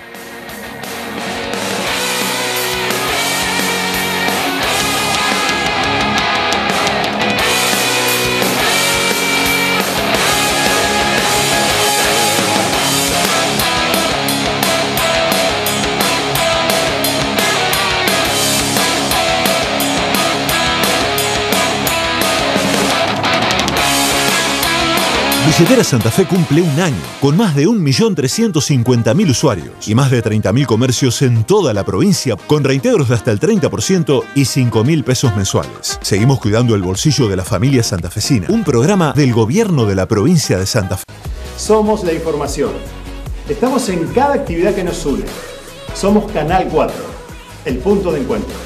Speaker 5: Billetera Santa Fe cumple un año, con más de un millón trescientos cincuenta mil usuarios y más de treinta mil comercios en toda la provincia, con reintegros de hasta el treinta por ciento y cinco mil pesos mensuales. Seguimos cuidando el bolsillo de la familia santafesina, un programa del gobierno de la provincia de Santa Fe.
Speaker 6: Somos la información. Estamos en cada actividad que nos une. Somos Canal cuatro, el punto de encuentro.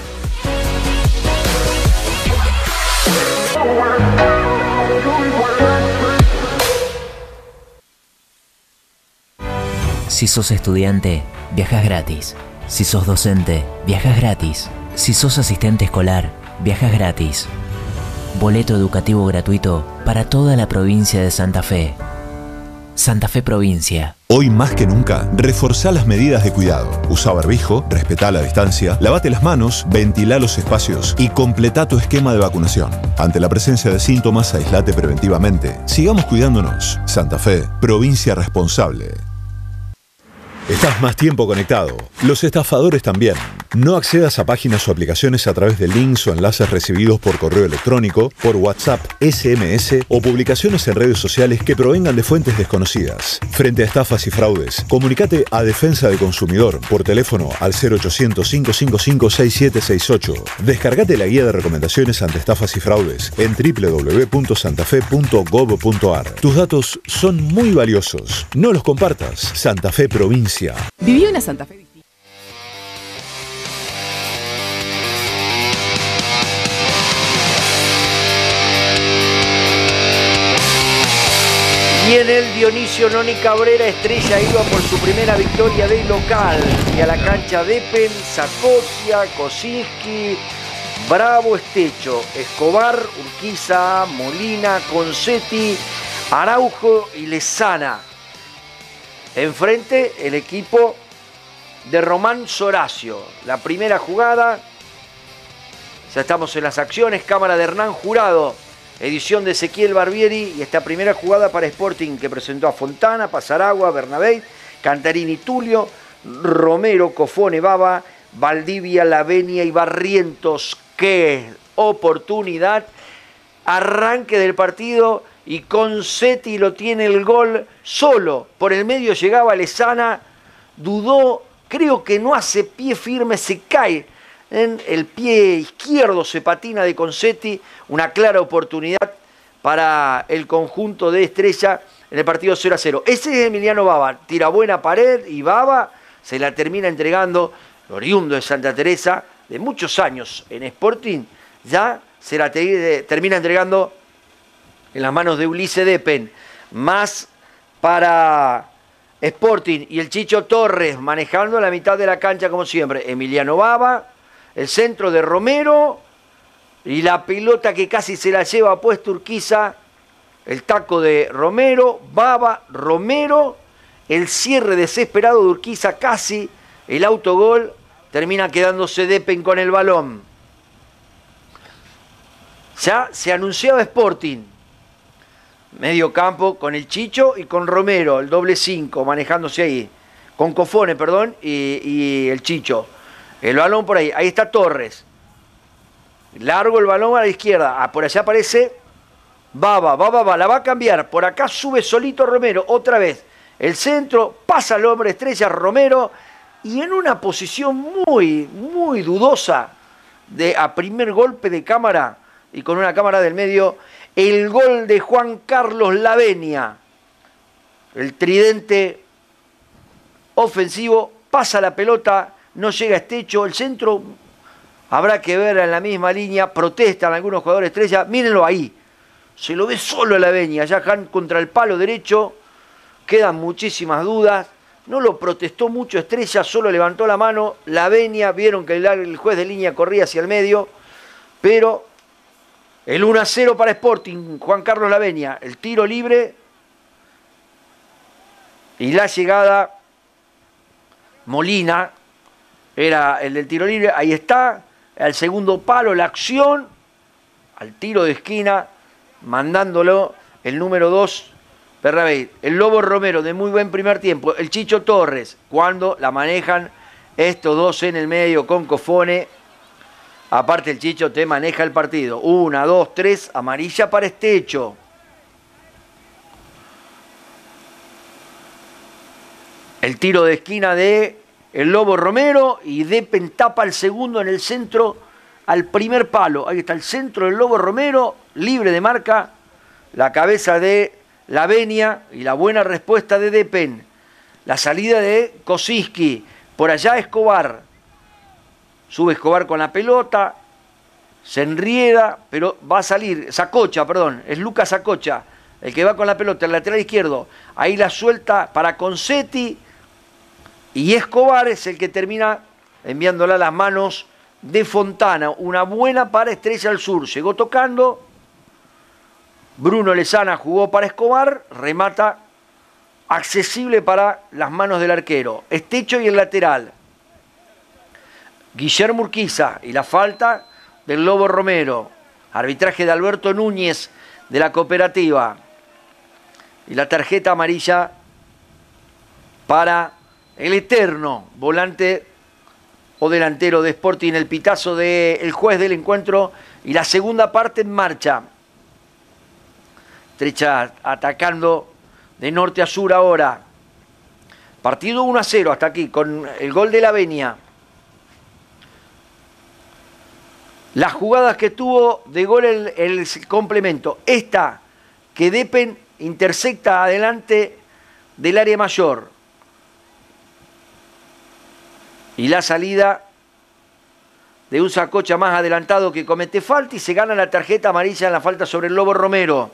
Speaker 7: Si sos estudiante, viajas gratis. Si sos docente, viajas gratis. Si sos asistente escolar, viajas gratis. boleto educativo gratuito para toda la provincia de Santa Fe. Santa Fe Provincia.
Speaker 5: Hoy más que nunca, reforzá las medidas de cuidado. Usá barbijo, respetá la distancia, lavate las manos, ventilá los espacios y completá tu esquema de vacunación. Ante la presencia de síntomas, aislate preventivamente. Sigamos cuidándonos. Santa Fe, provincia responsable. Estás más tiempo conectado. Los estafadores también. No accedas a páginas o aplicaciones a través de links o enlaces recibidos por correo electrónico, por WhatsApp, S M S o publicaciones en redes sociales que provengan de fuentes desconocidas. Frente a estafas y fraudes, comunicate a Defensa del Consumidor por teléfono al cero ochocientos, cinco cinco cinco, seis siete seis ocho. Descargate la guía de recomendaciones ante estafas y fraudes en doble u doble u doble u punto santafe punto gob punto ar. Tus datos son muy valiosos. No los compartas. Santa Fe Provincia.
Speaker 8: Viví una Santa Fe distinta.
Speaker 1: Y en el Dionisio Noni Cabrera, Estrella iba por su primera victoria de local. Y a la cancha Depen, Sacocia, Kosinski, Bravo, Estecho, Escobar, Urquiza, Molina, Concetti, Araujo y Lezana. Enfrente el equipo de Román Soracio. La primera jugada, ya estamos en las acciones, cámara de Hernán Jurado, edición de Ezequiel Barbieri, y esta primera jugada para Sporting que presentó a Fontana, Pasaragua, Bernabé, Cantarini, Tulio, Romero, Cofone, Baba, Valdivia, Lavenia y Barrientos. ¡Qué oportunidad! Arranque del partido. Y Concetti lo tiene el gol solo. Por el medio llegaba Lezana, dudó, creo que no hace pie firme, se cae en el pie izquierdo, se patina de Concetti. Una clara oportunidad para el conjunto de Estrella en el partido cero a cero. Ese es Emiliano Baba, tira buena pared y Baba se la termina entregando, oriundo de Santa Teresa, de muchos años en Sporting, ya se la te termina entregando en las manos de Ulises Depen, más para Sporting y el Chicho Torres manejando la mitad de la cancha como siempre. Emiliano Baba, el centro de Romero y la pelota que casi se la lleva puesta Urquiza, el taco de Romero, Baba, Romero, el cierre desesperado de Urquiza, casi el autogol, termina quedándose Depen con el balón. Ya se anunciaba Sporting. Medio campo con el Chicho y con Romero, el doble cinco, manejándose ahí. Con Cofone, perdón, y, y el Chicho. El balón por ahí. Ahí está Torres. Largo el balón a la izquierda. Ah, por allá aparece Baba. Baba va, la va a cambiar. Por acá sube solito Romero. Otra vez. El centro, pasa el hombre estrella Romero. Y en una posición muy, muy dudosa de a primer golpe de cámara y con una cámara del medio, el gol de Juan Carlos Lavenia. El tridente ofensivo, pasa la pelota, no llega a Estecho, el centro habrá que ver en la misma línea, protestan algunos jugadores Estrella, mírenlo ahí, se lo ve solo Lavenia, ya contra el palo derecho, quedan muchísimas dudas, no lo protestó mucho Estrella, solo levantó la mano, Lavenia, vieron que el juez de línea corría hacia el medio, pero el uno a cero para Sporting, Juan Carlos Lavenia, el tiro libre y la llegada, Molina, era el del tiro libre, ahí está, al segundo palo, la acción, al tiro de esquina, mandándolo el número dos, Bernabé, el Lobo Romero, de muy buen primer tiempo, el Chicho Torres, cuando la manejan estos dos en el medio con Cofone. Aparte el Chicho te maneja el partido. Una, dos, tres, amarilla para Estecho. El tiro de esquina de el Lobo Romero y Depen tapa el segundo en el centro al primer palo. Ahí está el centro del Lobo Romero, libre de marca. La cabeza de Lavenia y la buena respuesta de Depen. La salida de Kosinski. Por allá Escobar. Sube Escobar con la pelota, se enrieda, pero va a salir, Sacocha, perdón, es Lucas Sacocha, el que va con la pelota, el lateral izquierdo. Ahí la suelta para Concetti y Escobar es el que termina enviándola a las manos de Fontana. Una buena para Estrella al Sur, llegó tocando, Bruno Lezana jugó para Escobar, remata accesible para las manos del arquero. Estecho y el lateral. Guillermo Urquiza y la falta del Lobo Romero. Arbitraje de Alberto Núñez de la Cooperativa. Y la tarjeta amarilla para el eterno volante o delantero de Sporting, el pitazo del juez del encuentro. Y la segunda parte en marcha. Estrecha atacando de norte a sur ahora. Partido uno a cero hasta aquí con el gol de La Venia. Las jugadas que tuvo de gol el, el complemento. Esta que Depen intersecta adelante del área mayor. Y la salida de un Sacocha más adelantado que comete falta y se gana la tarjeta amarilla en la falta sobre el Lobo Romero.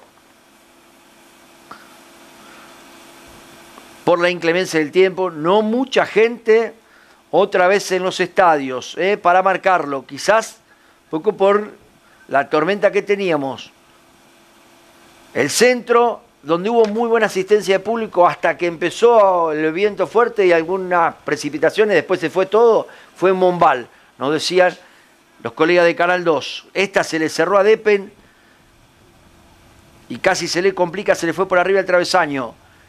Speaker 1: Por la inclemencia del tiempo, no mucha gente otra vez en los estadios eh, para marcarlo. Quizás poco por la tormenta que teníamos. El centro, donde hubo muy buena asistencia de público hasta que empezó el viento fuerte y algunas precipitaciones, después se fue todo, fue en Monbal. Nos decían los colegas de Canal dos. Esta se le cerró a Depen y casi se le complica, se le fue por arriba el travesaño.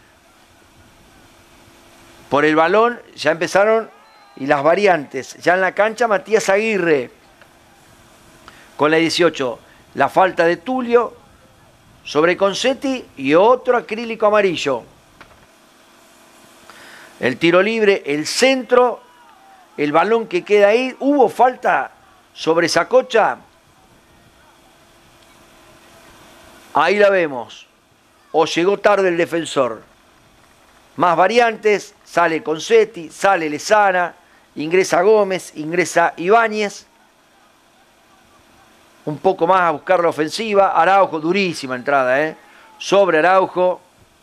Speaker 1: Por el balón ya empezaron y las variantes. Ya en la cancha Matías Aguirre con la dieciocho. La falta de Tulio sobre Concetti y otro acrílico amarillo. El tiro libre, el centro, el balón que queda ahí. Hubo falta sobre Sacocha. Ahí la vemos. O llegó tarde el defensor. Más variantes, sale Concetti, sale Lezana, ingresa Gómez, ingresa Ibáñez. Un poco más a buscar la ofensiva. Araujo, durísima entrada, ¿eh? Sobre Araujo.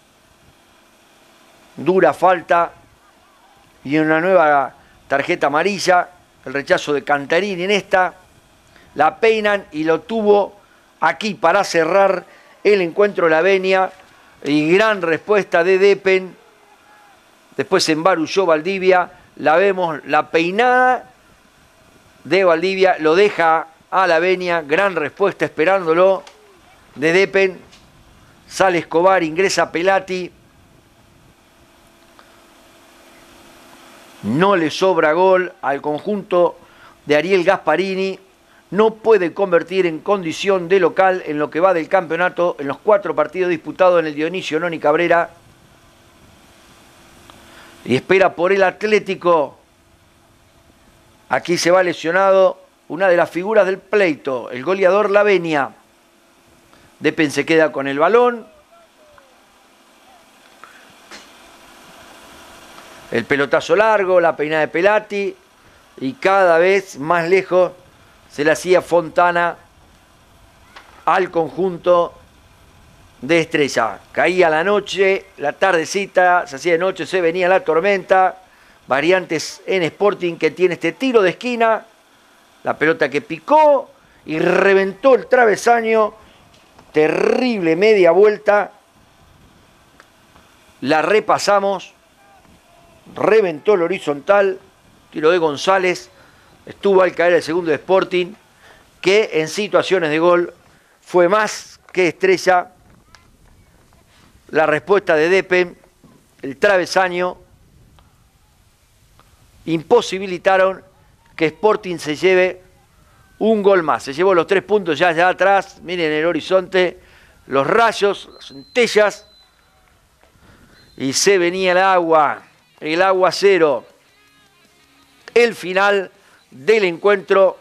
Speaker 1: Dura falta. Y una nueva tarjeta amarilla. El rechazo de Cantarini en esta. La peinan y lo tuvo aquí para cerrar el encuentro La Venia. Y gran respuesta de Depen. Después se embarulló Valdivia. La vemos, la peinada de Valdivia. Lo deja a La Venia. Gran respuesta esperándolo de Depen. Sale Escobar, ingresa Pelati. No le sobra gol al conjunto de Ariel Gasparini. No puede convertir en condición de local en lo que va del campeonato en los cuatro partidos disputados en el Dionisio Noni Cabrera. Y espera por el Atlético. Aquí se va lesionado una de las figuras del pleito, el goleador La Venia. Depen se queda con el balón. El pelotazo largo, la peinada de Pelati. Y cada vez más lejos se le hacía Fontana al conjunto de Estrella. Caía la noche, la tardecita, se hacía de noche, se venía la tormenta. Variantes en Sporting que tiene este tiro de esquina. La pelota que picó y reventó el travesaño. Terrible media vuelta. La repasamos. Reventó el horizontal. Tiro de González. Estuvo al caer el segundo de Sporting, que en situaciones de gol fue más que Estrella. La respuesta de Depen, el travesaño, imposibilitaron que Sporting se lleve un gol más. Se llevó los tres puntos ya allá atrás. Miren el horizonte, los rayos, las centellas. Y se venía el agua, el aguacero. El final del encuentro.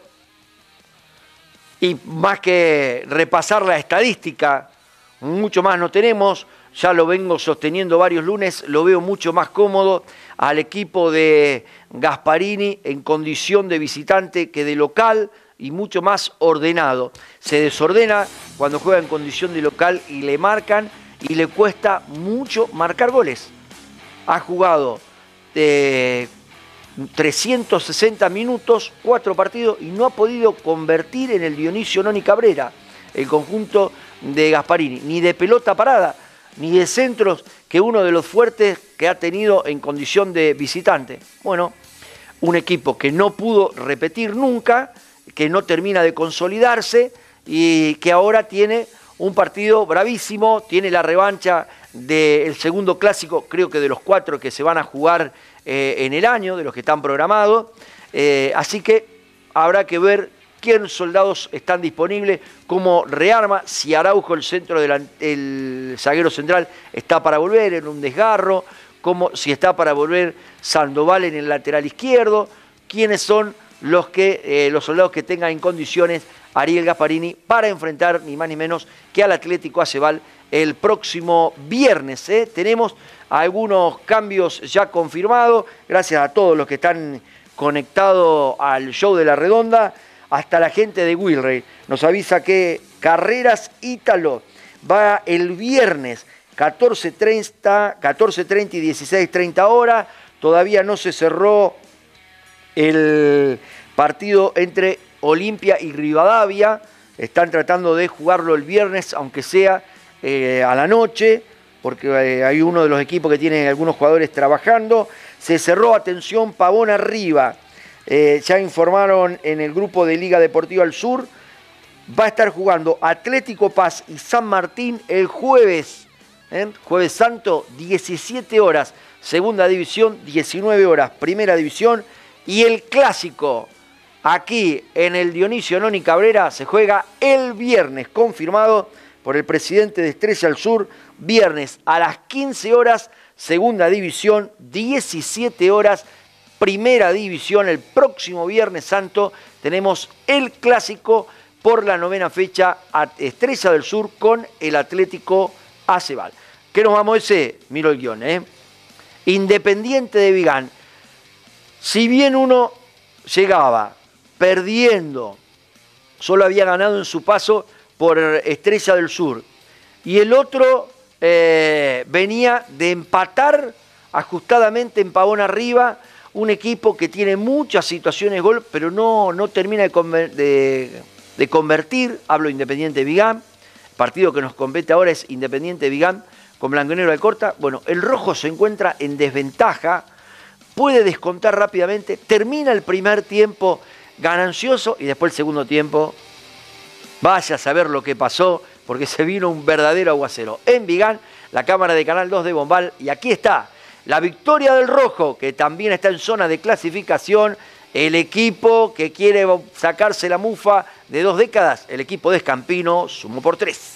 Speaker 1: Y más que repasar la estadística, mucho más no tenemos. Ya lo vengo sosteniendo varios lunes, lo veo mucho más cómodo al equipo de Gasparini en condición de visitante que de local y mucho más ordenado. Se desordena cuando juega en condición de local y le marcan y le cuesta mucho marcar goles. Ha jugado eh, trescientos sesenta minutos, cuatro partidos y no ha podido convertir en el Dionisio Noni Cabrera. El conjunto de Gasparini, ni de pelota parada, ni de centros, que uno de los fuertes que ha tenido en condición de visitante. Bueno, un equipo que no pudo repetir nunca, que no termina de consolidarse y que ahora tiene un partido bravísimo, tiene la revancha del segundo clásico, creo que de los cuatro que se van a jugar eh, en el año, de los que están programados. Eh, así que habrá que ver quiénes soldados están disponibles, cómo rearma, si Araujo, el centro del el zaguero central, está para volver en un desgarro, cómo, si está para volver Sandoval en el lateral izquierdo, quiénes son los, que, eh, los soldados que tengan en condiciones Ariel Gasparini para enfrentar ni más ni menos que al Atlético Acebal el próximo viernes. ¿eh? Tenemos algunos cambios ya confirmados, gracias a todos los que están conectados al show de La Redonda. Hasta la gente de Wilray nos avisa que Carreras Ítalo va el viernes catorce treinta y dieciséis treinta horas. Todavía no se cerró el partido entre Olimpia y Rivadavia. Están tratando de jugarlo el viernes, aunque sea eh, a la noche, porque eh, hay uno de los equipos que tiene algunos jugadores trabajando. Se cerró, atención, Pavón arriba. Eh, ya informaron en el grupo de Liga Deportiva al Sur, va a estar jugando Atlético Paz y San Martín el jueves, ¿eh? Jueves Santo, diecisiete horas, segunda división, diecinueve horas, primera división, y el clásico aquí en el Dionisio Noni Cabrera se juega el viernes, confirmado por el presidente de Estrella al Sur, viernes a las quince horas, segunda división, diecisiete horas, primera división. El próximo Viernes Santo tenemos el clásico por la novena fecha a Estrella del Sur con el Atlético Acebal. ¿Qué nos vamos a ese? Miro el guión, ¿eh? Independiente de Vigán. Si bien uno llegaba perdiendo, solo había ganado en su paso por Estrella del Sur, y el otro eh, venía de empatar ajustadamente en Pavón arriba, un equipo que tiene muchas situaciones de gol, pero no, no termina de, conver de, de convertir. Hablo de Independiente de Vigán. El partido que nos compete ahora es Independiente de Vigán con Blanco y Negro de Alcorta. Bueno, el rojo se encuentra en desventaja, puede descontar rápidamente, termina el primer tiempo ganancioso y después el segundo tiempo, vaya a saber lo que pasó, porque se vino un verdadero aguacero. En Vigán, la cámara de Canal dos de Bombal, y aquí está la victoria del rojo, que también está en zona de clasificación. El equipo que quiere sacarse la mufa de dos décadas, el equipo de Escampino, sumó por tres.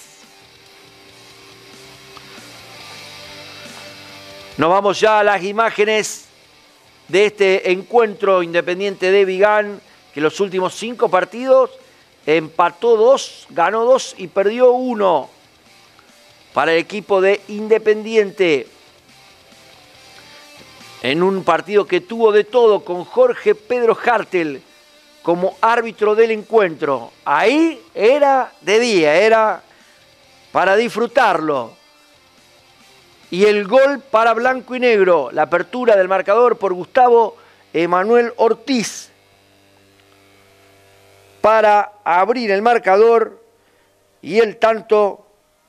Speaker 1: Nos vamos ya a las imágenes de este encuentro Independiente de Vigán, que los últimos cinco partidos empató dos, ganó dos y perdió uno para el equipo de Independiente. En un partido que tuvo de todo, con Jorge Pedro Hartel como árbitro del encuentro. Ahí era de día, era para disfrutarlo. Y el gol para Blanco y Negro, la apertura del marcador por Gustavo Emanuel Ortiz, para abrir el marcador, y el tanto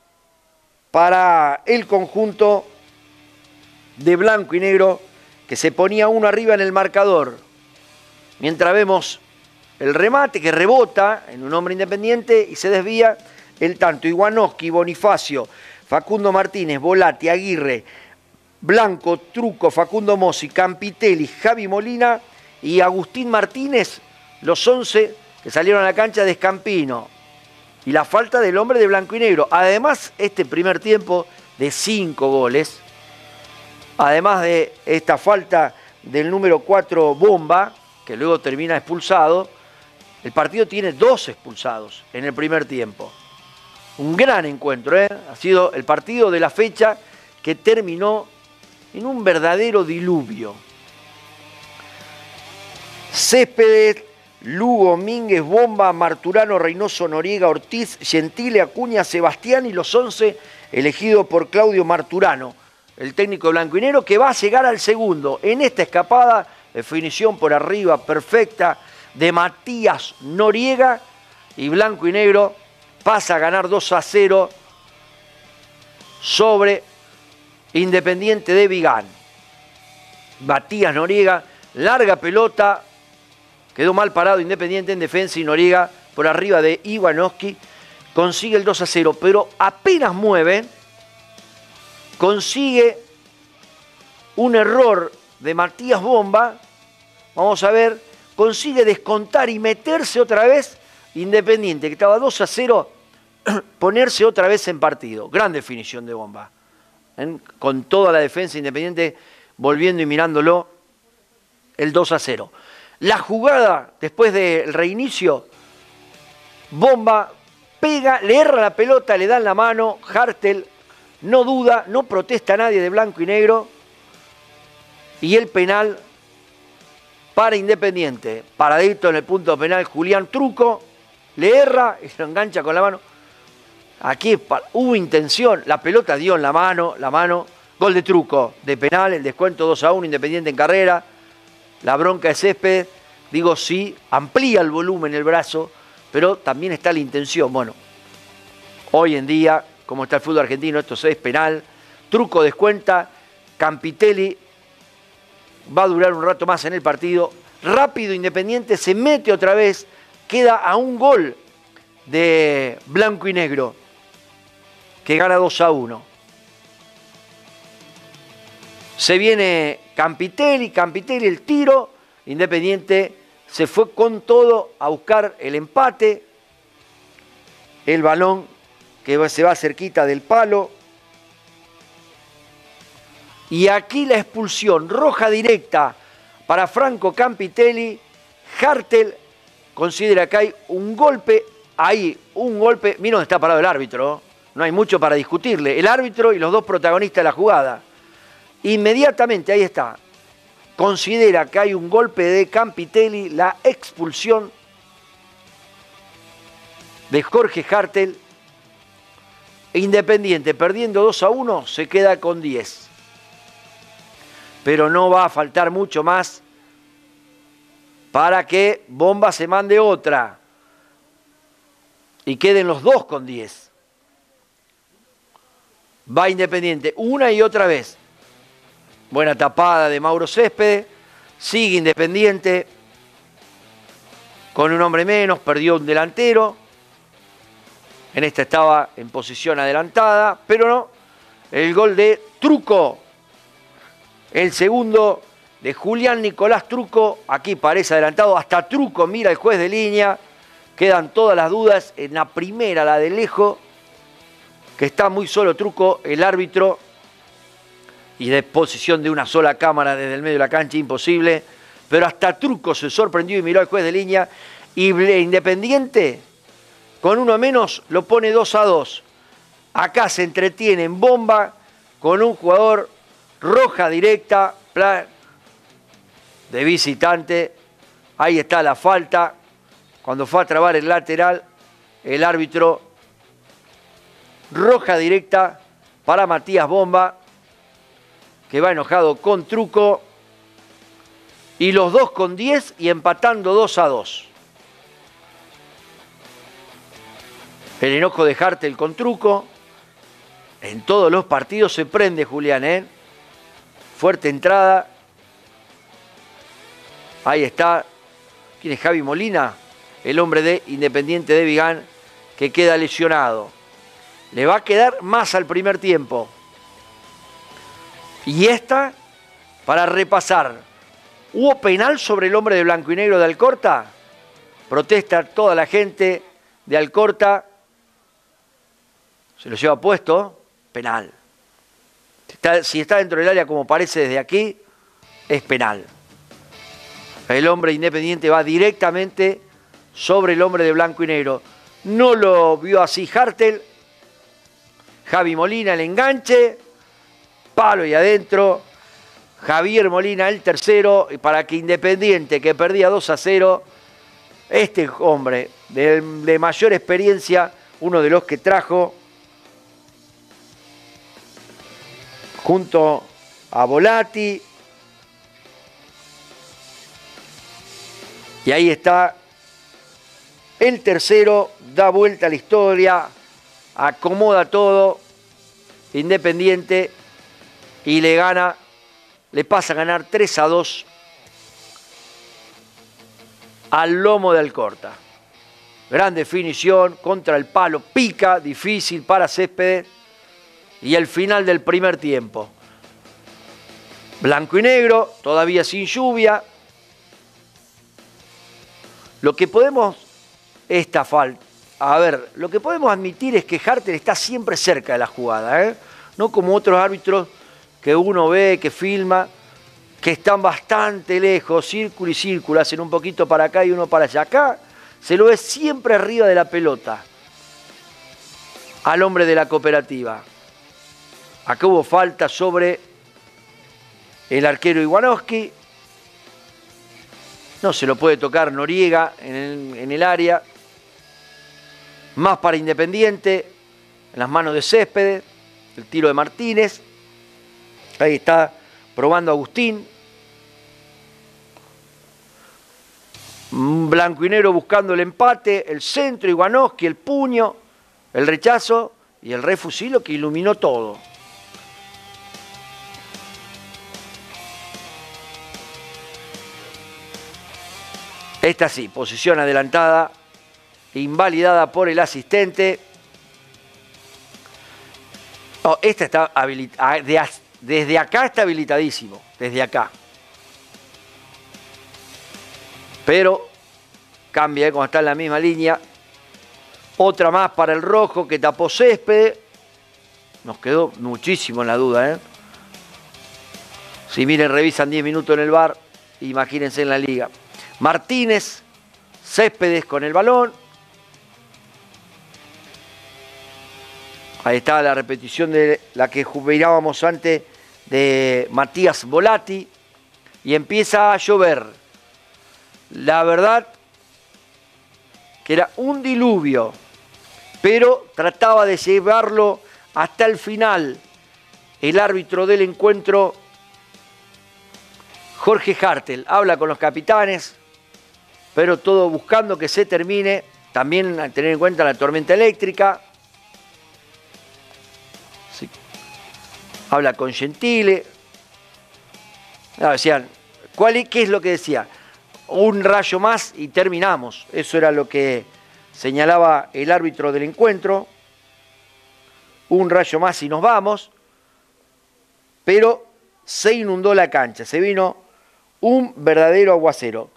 Speaker 1: para el conjunto de Blanco y Negro, que se ponía uno arriba en el marcador. Mientras vemos el remate que rebota en un hombre Independiente y se desvía el tanto. Iguanowski, Bonifacio, Facundo Martínez, Volati, Aguirre, Blanco, Truco, Facundo Mossi, Campitelli, Javi Molina y Agustín Martínez, los once que salieron a la cancha de Escampino. Y la falta del hombre de Blanco y Negro. Además, este primer tiempo de cinco goles, además de esta falta del número cuatro Bomba, que luego termina expulsado, el partido tiene dos expulsados en el primer tiempo. Un gran encuentro, ¿eh? Ha sido el partido de la fecha que terminó en un verdadero diluvio. Céspedes, Lugo, Mínguez, Bomba, Marturano, Reynoso, Noriega, Ortiz, Gentile, Acuña, Sebastián y los once elegidos por Claudio Marturano, el técnico de Blanco y Negro, que va a llegar al segundo. En esta escapada, definición por arriba perfecta de Matías Noriega, y Blanco y Negro pasa a ganar dos a cero sobre Independiente de Vigán. Matías Noriega, larga pelota, quedó mal parado Independiente en defensa y Noriega por arriba de Iwanowski consigue el dos a cero, pero apenas mueve, consigue un error de Matías Bomba, vamos a ver, consigue descontar y meterse otra vez Independiente, que estaba dos a cero, ponerse otra vez en partido. Gran definición de Bomba, ¿eh? Con toda la defensa Independiente volviendo y mirándolo, el dos a cero. La jugada, después del reinicio, Bomba pega, le erra la pelota, le dan la mano, Hartel no duda, no protesta a nadie de blanco y negro, y el penal para Independiente. Paradito en el punto penal, Julián Truco, le erra y lo engancha con la mano. Aquí hubo intención, la pelota dio en la mano, la mano, gol de Truco, de penal, el descuento dos a uno, Independiente en carrera, la bronca de Céspedes, digo sí, amplía el volumen el brazo, pero también está la intención. Bueno, hoy en día, como está el fútbol argentino, esto es penal, Truco descuenta, Campitelli va a durar un rato más en el partido, rápido Independiente se mete otra vez, queda a un gol de blanco y negro, que gana dos a uno. Se viene Campitelli, Campitelli el tiro, Independiente se fue con todo a buscar el empate, el balón que se va cerquita del palo, y aquí la expulsión, roja directa para Franco Campitelli. Hartel considera que hay un golpe, ahí un golpe, mira dónde está parado el árbitro, no hay mucho para discutirle, el árbitro y los dos protagonistas de la jugada. Inmediatamente, ahí está, considera que hay un golpe de Campitelli, la expulsión de Jorge Hartel. Independiente, perdiendo dos a uno, se queda con diez. Pero no va a faltar mucho más para que Bomba se mande otra y queden los dos con diez. Va Independiente una y otra vez. Buena tapada de Mauro Céspedes. Sigue Independiente con un hombre menos, perdió un delantero. En esta estaba en posición adelantada, pero no. El gol de Truco, el segundo de Julián Nicolás Truco, aquí parece adelantado, hasta Truco mira el juez de línea, quedan todas las dudas. En la primera, la de lejos, que está muy solo Truco, el árbitro, y de posición de una sola cámara desde el medio de la cancha, imposible, pero hasta Truco se sorprendió y miró al juez de línea, y Independiente, con uno menos, lo pone dos a dos. Acá se entretiene en Bomba con un jugador, roja directa de visitante. Ahí está la falta. Cuando fue a trabar el lateral, el árbitro, roja directa para Matías Bomba, que va enojado con Truco. Y los dos con diez y empatando dos a dos. El enojo de Hartel con Truco. En todos los partidos se prende Julián, ¿eh? Fuerte entrada. Ahí está. ¿Quién es Javi Molina? El hombre de Independiente de Vigán, que queda lesionado. Le va a quedar más al primer tiempo. Y esta, para repasar. ¿Hubo penal sobre el hombre de blanco y negro de Alcorta? Protesta toda la gente de Alcorta. Se lo lleva puesto. Penal. Si está, si está dentro del área como parece desde aquí, es penal. El hombre Independiente va directamente sobre el hombre de blanco y negro. No lo vio así Hartel. Javi Molina el enganche. Palo y adentro. Javier Molina el tercero. Y para que Independiente, que perdía dos a cero, este hombre de, de mayor experiencia, uno de los que trajo junto a Volati. Y ahí está El tercero da vuelta a la historia, acomoda todo, Independiente, y le gana, le pasa a ganar tres a dos al lomo de Alcorta. Gran definición, contra el palo, pica, difícil para Céspedes, y el final del primer tiempo. Blanco y negro, todavía sin lluvia. Lo que podemos, esta falta, a ver, lo que podemos admitir es que Hartel está siempre cerca de la jugada, ¿eh? No como otros árbitros que uno ve, que filma, que están bastante lejos, círculo y círculo, hacen un poquito para acá y uno para allá. Acá se lo ve siempre arriba de la pelota al hombre de la Cooperativa. Acá hubo falta sobre el arquero Iwanowski. No se lo puede tocar Noriega en el, en el área. Más para Independiente, en las manos de Céspedes, el tiro de Martínez. Ahí está probando Agustín. Blanco y negro buscando el empate, el centro, Iwanowski, el puño, el rechazo y el refusilo que iluminó todo. Esta sí, posición adelantada, invalidada por el asistente. No, esta está habilitada, desde acá está habilitadísimo, desde acá. Pero cambia, ¿eh? Como está en la misma línea. Otra más para el rojo que tapó Céspedes. Nos quedó muchísimo en la duda, ¿eh? Si miren, revisan diez minutos en el V A R, imagínense en la liga. Martínez, Céspedes con el balón. Ahí está la repetición de la que mirábamos antes de Matías Volati. Y empieza a llover. La verdad que era un diluvio, pero trataba de llevarlo hasta el final. El árbitro del encuentro, Jorge Hartel, habla con los capitanes, pero todo buscando que se termine. También a tener en cuenta la tormenta eléctrica. Sí. Habla con Gentile. No, decían, ¿cuál, ¿qué es lo que decía? Un rayo más y terminamos. Eso era lo que señalaba el árbitro del encuentro. Un rayo más y nos vamos. Pero se inundó la cancha. Se vino un verdadero aguacero.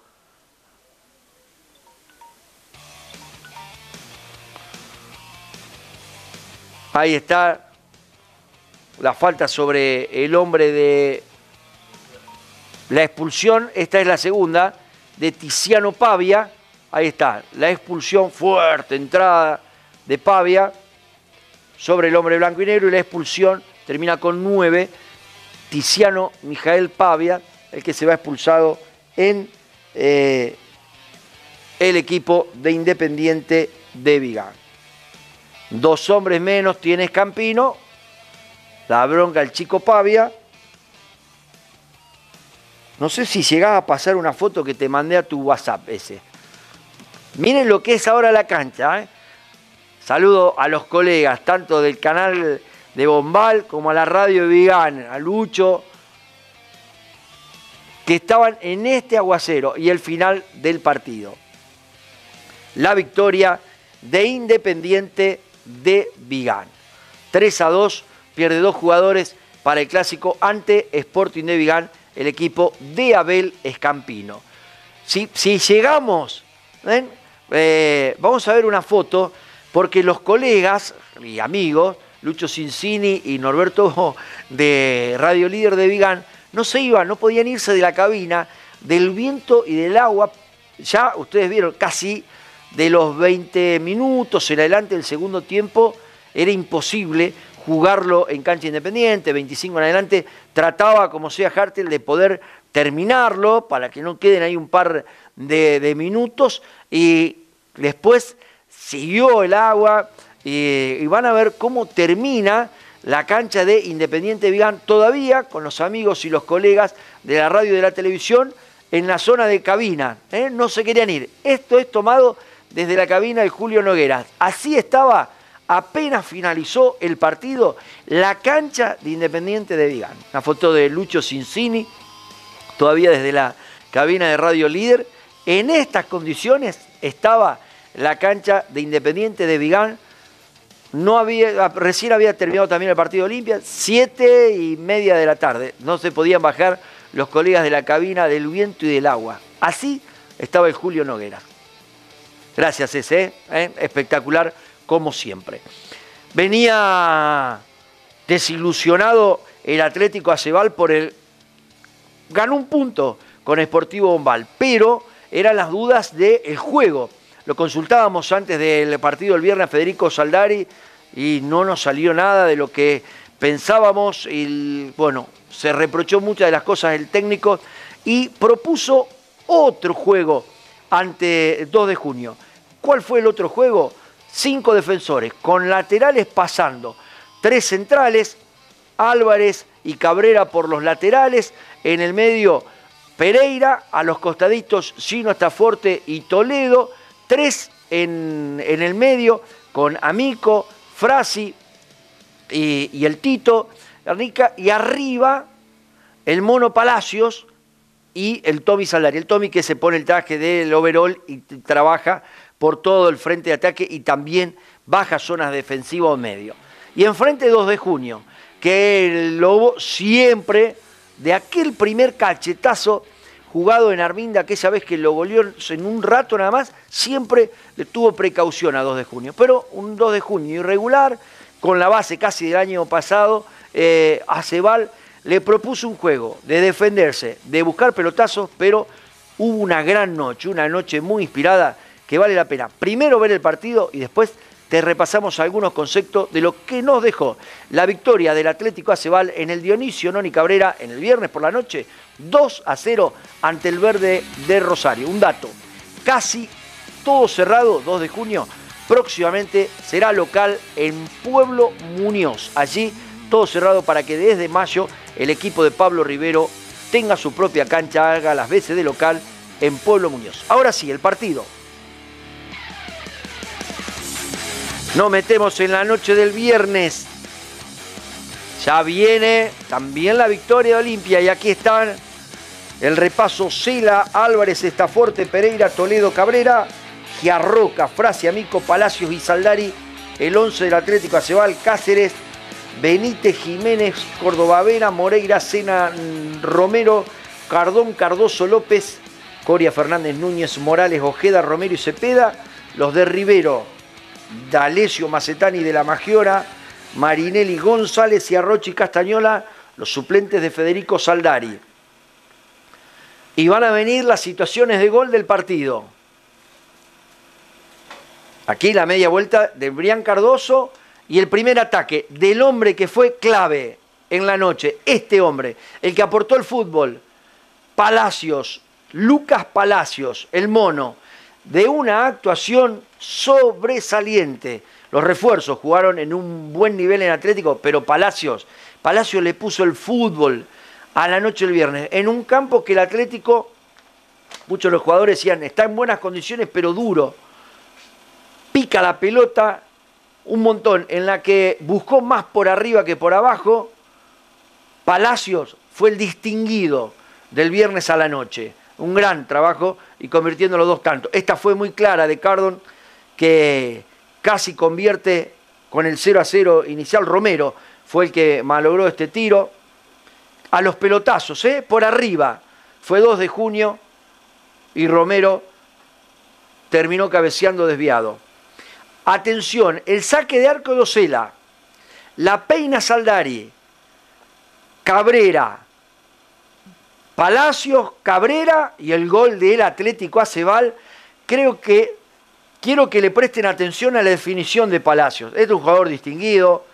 Speaker 1: Ahí está la falta sobre el hombre de la expulsión. Esta es la segunda de Tiziano Pavia. Ahí está, la expulsión fuerte, entrada de Pavia sobre el hombre blanco y negro, y la expulsión termina con nueve. Tiziano Mijael Pavia, el que se va expulsado en eh, el equipo de Independiente de Vigán. Dos hombres menos tiene Scampino. La bronca el chico Pavia. No sé si llegaba a pasar una foto que te mandé a tu WhatsApp ese. Miren lo que es ahora la cancha, ¿eh? Saludo a los colegas, tanto del canal de Bombal como a la radio de Vigán, a Lucho, que estaban en este aguacero y el final del partido. La victoria de Independiente de Vigán. tres a dos, pierde dos jugadores para el clásico ante Sporting de Vigán, el equipo de Abel Scampino. Si, si llegamos, ¿ven? Eh, vamos a ver una foto, porque los colegas y amigos, Lucho Cincini y Norberto de Radio Líder de Vigán, no se iban, no podían irse de la cabina del viento y del agua. Ya ustedes vieron, casi de los veinte minutos en adelante del segundo tiempo, era imposible jugarlo en cancha Independiente. veinticinco en adelante, trataba como sea Hartel de poder terminarlo para que no queden ahí un par de, de minutos, y después siguió el agua, y, y van a ver cómo termina la cancha de Independiente Vigán, todavía con los amigos y los colegas de la radio y de la televisión en la zona de cabina, ¿eh? No se querían ir. Esto es tomado desde la cabina de Julio Nogueras. Así estaba, apenas finalizó el partido, la cancha de Independiente de Vigán. Una foto de Lucho Cincini, todavía desde la cabina de Radio Líder. En estas condiciones estaba la cancha de Independiente de Vigán. No había, recién había terminado también el partido Olimpia, siete y media de la tarde. No se podían bajar los colegas de la cabina del viento y del agua. Así estaba el Julio Nogueras. Gracias ese, ¿eh? Espectacular como siempre. Venía desilusionado el Atlético Acebal por el... Ganó un punto con Sportivo Bombal, pero eran las dudas del juego. Lo consultábamos antes del partido del viernes a Federico Saldari y no nos salió nada de lo que pensábamos. Y bueno, se reprochó muchas de las cosas del técnico y propuso otro juego ante dos de junio. ¿Cuál fue el otro juego? Cinco defensores, con laterales pasando. Tres centrales, Álvarez y Cabrera por los laterales. En el medio, Pereira. A los costaditos, Gino Staforte y Toledo. Tres en, en el medio, con Amico, Frasi y, y el Tito, Rica. Y arriba, el Mono Palacios y el Tommy Saldari. El Tommy que se pone el traje del overall y trabaja por todo el frente de ataque y también baja zonas defensivas o medio. Y enfrente dos de junio, que el Lobo siempre, de aquel primer cachetazo jugado en Arminda, aquella vez que lo goleó en un rato nada más, siempre le tuvo precaución a dos de junio. Pero un dos de junio irregular, con la base casi del año pasado, eh, Acebal le propuso un juego de defenderse, de buscar pelotazos, pero hubo una gran noche, una noche muy inspirada que vale la pena primero ver el partido y después te repasamos algunos conceptos de lo que nos dejó la victoria del Atlético Acebal en el Dionisio Noni Cabrera en el viernes por la noche, dos a cero ante el Verde de Rosario. Un dato, casi todo cerrado, dos de junio, próximamente será local en Pueblo Muñoz. Allí todo cerrado para que desde mayo el equipo de Pablo Rivero tenga su propia cancha, haga las veces de local en Pueblo Muñoz. Ahora sí, el partido. Nos metemos en la noche del viernes. Ya viene también la victoria de Olimpia y aquí están el repaso: Cela, Álvarez, Staforte, Pereira, Toledo, Cabrera, Giarroca, Frasi, Amico, Palacios y Saldari. El once del Atlético Acebal: Cáceres, Benítez, Jiménez, Cordobavera, Moreira, Sena, Romero, Cardón, Cardoso, López, Coria, Fernández, Núñez, Morales, Ojeda, Romero y Cepeda. Los de Rivero: D'Alessio, Macetani de la Magiora, Marinelli, González y Arrochi y Castañola, los suplentes de Federico Saldari. Y van a venir las situaciones de gol del partido. Aquí la media vuelta de Brian Cardoso y el primer ataque del hombre que fue clave en la noche. Este hombre, el que aportó el fútbol, Palacios, Lucas Palacios, el mono, de una actuación sobresaliente. Los refuerzos jugaron en un buen nivel en Atlético, pero Palacios, Palacios le puso el fútbol a la noche del viernes, en un campo que el Atlético, muchos de los jugadores decían, está en buenas condiciones, pero duro. Pica la pelota un montón, en la que buscó más por arriba que por abajo. Palacios fue el distinguido del viernes a la noche. Un gran trabajo y convirtiendo los dos tantos. Esta fue muy clara de Cardón, que casi convierte con el cero a cero inicial. Romero fue el que malogró este tiro. A los pelotazos, ¿eh? Por arriba. Fue dos de junio y Romero terminó cabeceando desviado. Atención, el saque de arco de Ocela. La peina Saldari. Cabrera. Palacios, Cabrera y el gol del Atlético Acebal. Creo que quiero que le presten atención a la definición de Palacios. Este es un jugador distinguido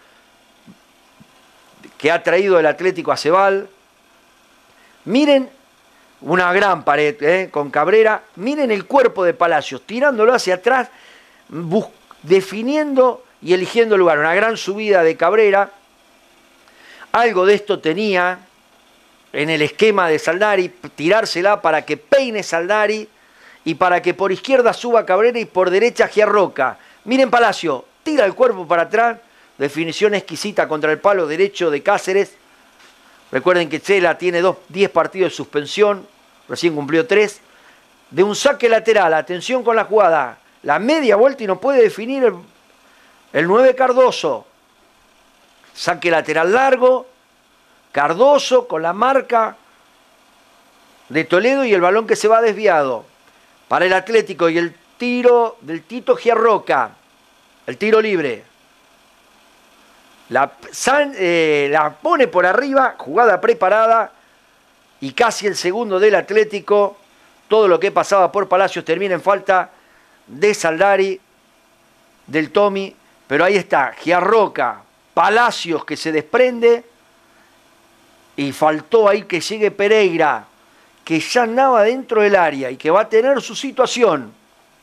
Speaker 1: que ha traído el Atlético Acebal. Miren una gran pared ¿eh? con Cabrera. Miren el cuerpo de Palacios, tirándolo hacia atrás, definiendo y eligiendo el lugar. Una gran subida de Cabrera. Algo de esto tenía en el esquema de Saldari, tirársela para que peine Saldari y para que por izquierda suba Cabrera y por derecha Giarroca. Miren Palacio, tira el cuerpo para atrás, definición exquisita contra el palo derecho de Cáceres. Recuerden que Chela tiene dos, diez partidos de suspensión, recién cumplió tres. De un saque lateral, atención con la jugada, la media vuelta y no puede definir el, el nueve Cardoso. Saque lateral largo, Cardoso con la marca de Toledo y el balón que se va desviado para el Atlético y el tiro del Tito Giarroca, el tiro libre. La, San, eh, la pone por arriba, jugada preparada y casi el segundo del Atlético. Todo lo que pasaba por Palacios termina en falta de Saldari, del Tommy, pero ahí está, Giarroca, Palacios que se desprende y faltó ahí que llegue Pereira, que ya andaba dentro del área y que va a tener su situación.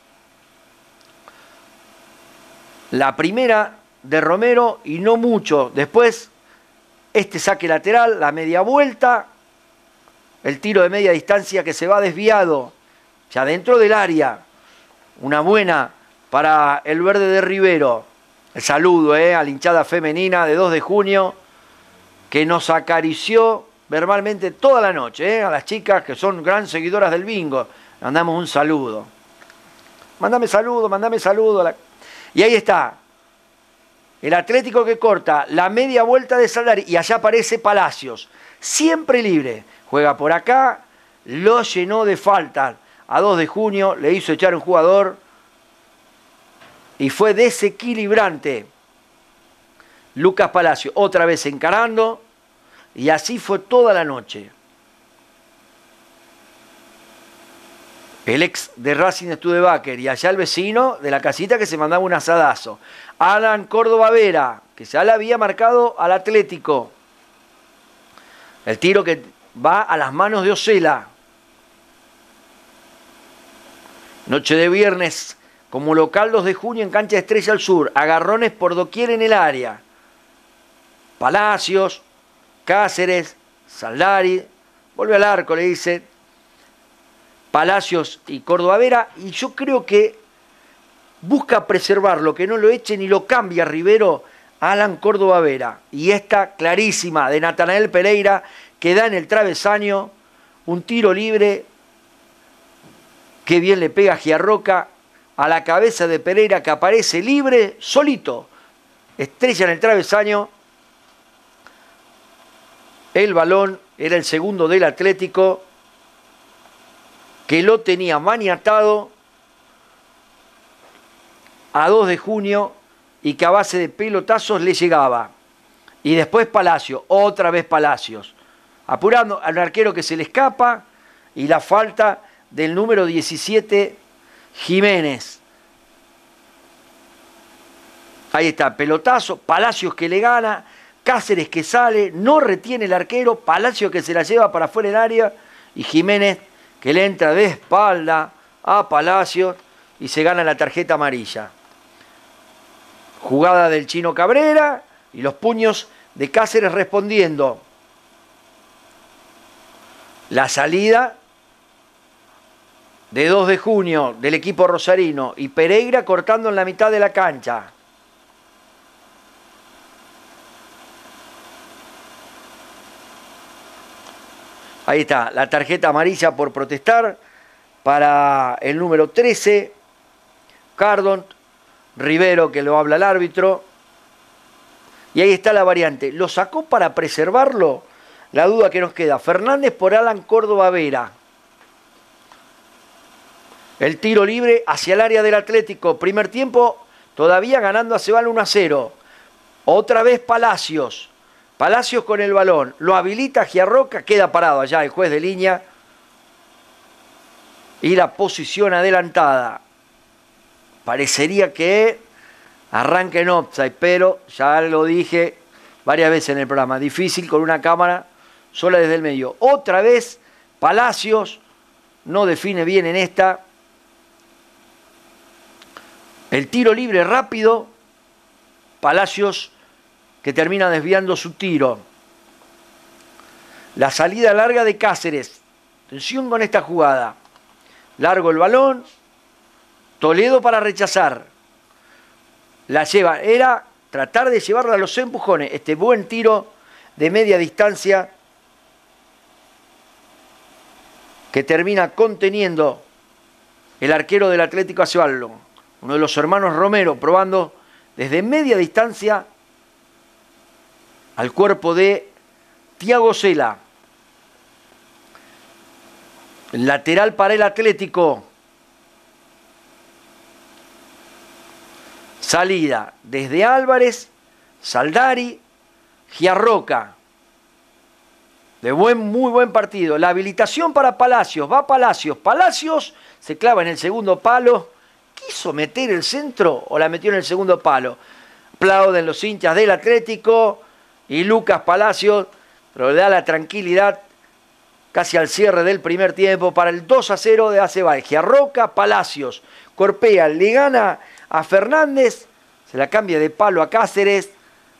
Speaker 1: La primera de Romero y no mucho. Después, este saque lateral, la media vuelta, el tiro de media distancia que se va desviado, ya dentro del área. Una buena para el verde de Rivero. El saludo eh, a la hinchada femenina de dos de junio, que nos acarició verbalmente toda la noche, eh, a las chicas que son gran seguidoras del bingo. Mandamos un saludo. Mándame saludo, mándame saludo. La... Y ahí está. El Atlético que corta la media vuelta de Saldari y allá aparece Palacios. Siempre libre. Juega por acá, lo llenó de falta. A dos de junio le hizo echar un jugador y fue desequilibrante. Lucas Palacio otra vez encarando y así fue toda la noche. El ex de Racing Studebaker y allá el vecino de la casita que se mandaba un asadazo. Alan Córdoba Vera, que ya le había marcado al Atlético. El tiro que va a las manos de Osela. Noche de viernes, como local dos de junio en cancha de Estrella al Sur. Agarrones por doquier en el área. Palacios, Cáceres, Saldari. Vuelve al arco, le dice Palacios y Córdoba Vera. Y yo creo que busca preservarlo, que no lo echen y lo cambia Rivero a Alan Córdoba Vera. Y esta clarísima de Natanael Pereira, que da en el travesaño un tiro libre. Qué bien le pega Giarroca a la cabeza de Pereira, que aparece libre, solito. Estrella en el travesaño. El balón era el segundo del Atlético, que lo tenía maniatado a dos de junio y que a base de pelotazos le llegaba. Y después Palacio, otra vez Palacios. Apurando al arquero que se le escapa y la falta del número diecisiete, Jiménez. Ahí está, pelotazo, Palacios que le gana, Cáceres que sale, no retiene el arquero, Palacios que se la lleva para afuera del área y Jiménez que le entra de espalda a Palacios y se gana la tarjeta amarilla. Jugada del Chino Cabrera y los puños de Cáceres respondiendo. La salida de dos de junio del equipo rosarino y Pereira cortando en la mitad de la cancha. Ahí está, la tarjeta amarilla por protestar para el número trece, Cardon, Rivero que lo habla el árbitro. Y ahí está la variante. ¿Lo sacó para preservarlo? La duda que nos queda. Fernández por Alan Córdoba Vera. El tiro libre hacia el área del Atlético. Primer tiempo todavía ganando a Cebal uno a cero. Otra vez Palacios. Palacios con el balón. Lo habilita Giarroca. Queda parado allá el juez de línea. Y la posición adelantada. Parecería que arranca en offside, pero ya lo dije varias veces en el programa. Difícil con una cámara sola desde el medio. Otra vez Palacios no define bien en esta. El tiro libre rápido. Palacios que termina desviando su tiro. La salida larga de Cáceres. Atención con esta jugada. Largo el balón. Toledo para rechazar. La lleva. Era tratar de llevarla a los empujones. Este buen tiro de media distancia que termina conteniendo el arquero del Atlético Aceballo. Uno de los hermanos Romero probando desde media distancia al cuerpo de Thiago Sela. Lateral para el Atlético. Salida desde Álvarez, Saldari, Giarroca. De buen, muy buen partido. La habilitación para Palacios. Va Palacios. Palacios se clava en el segundo palo. ¿Quiso meter el centro o la metió en el segundo palo? Aplauden los hinchas del Atlético. Y Lucas Palacios, pero le da la tranquilidad casi al cierre del primer tiempo para el dos a cero de Aceval. Giarroca, Palacios. Corpea, le gana a Fernández. Se la cambia de palo a Cáceres.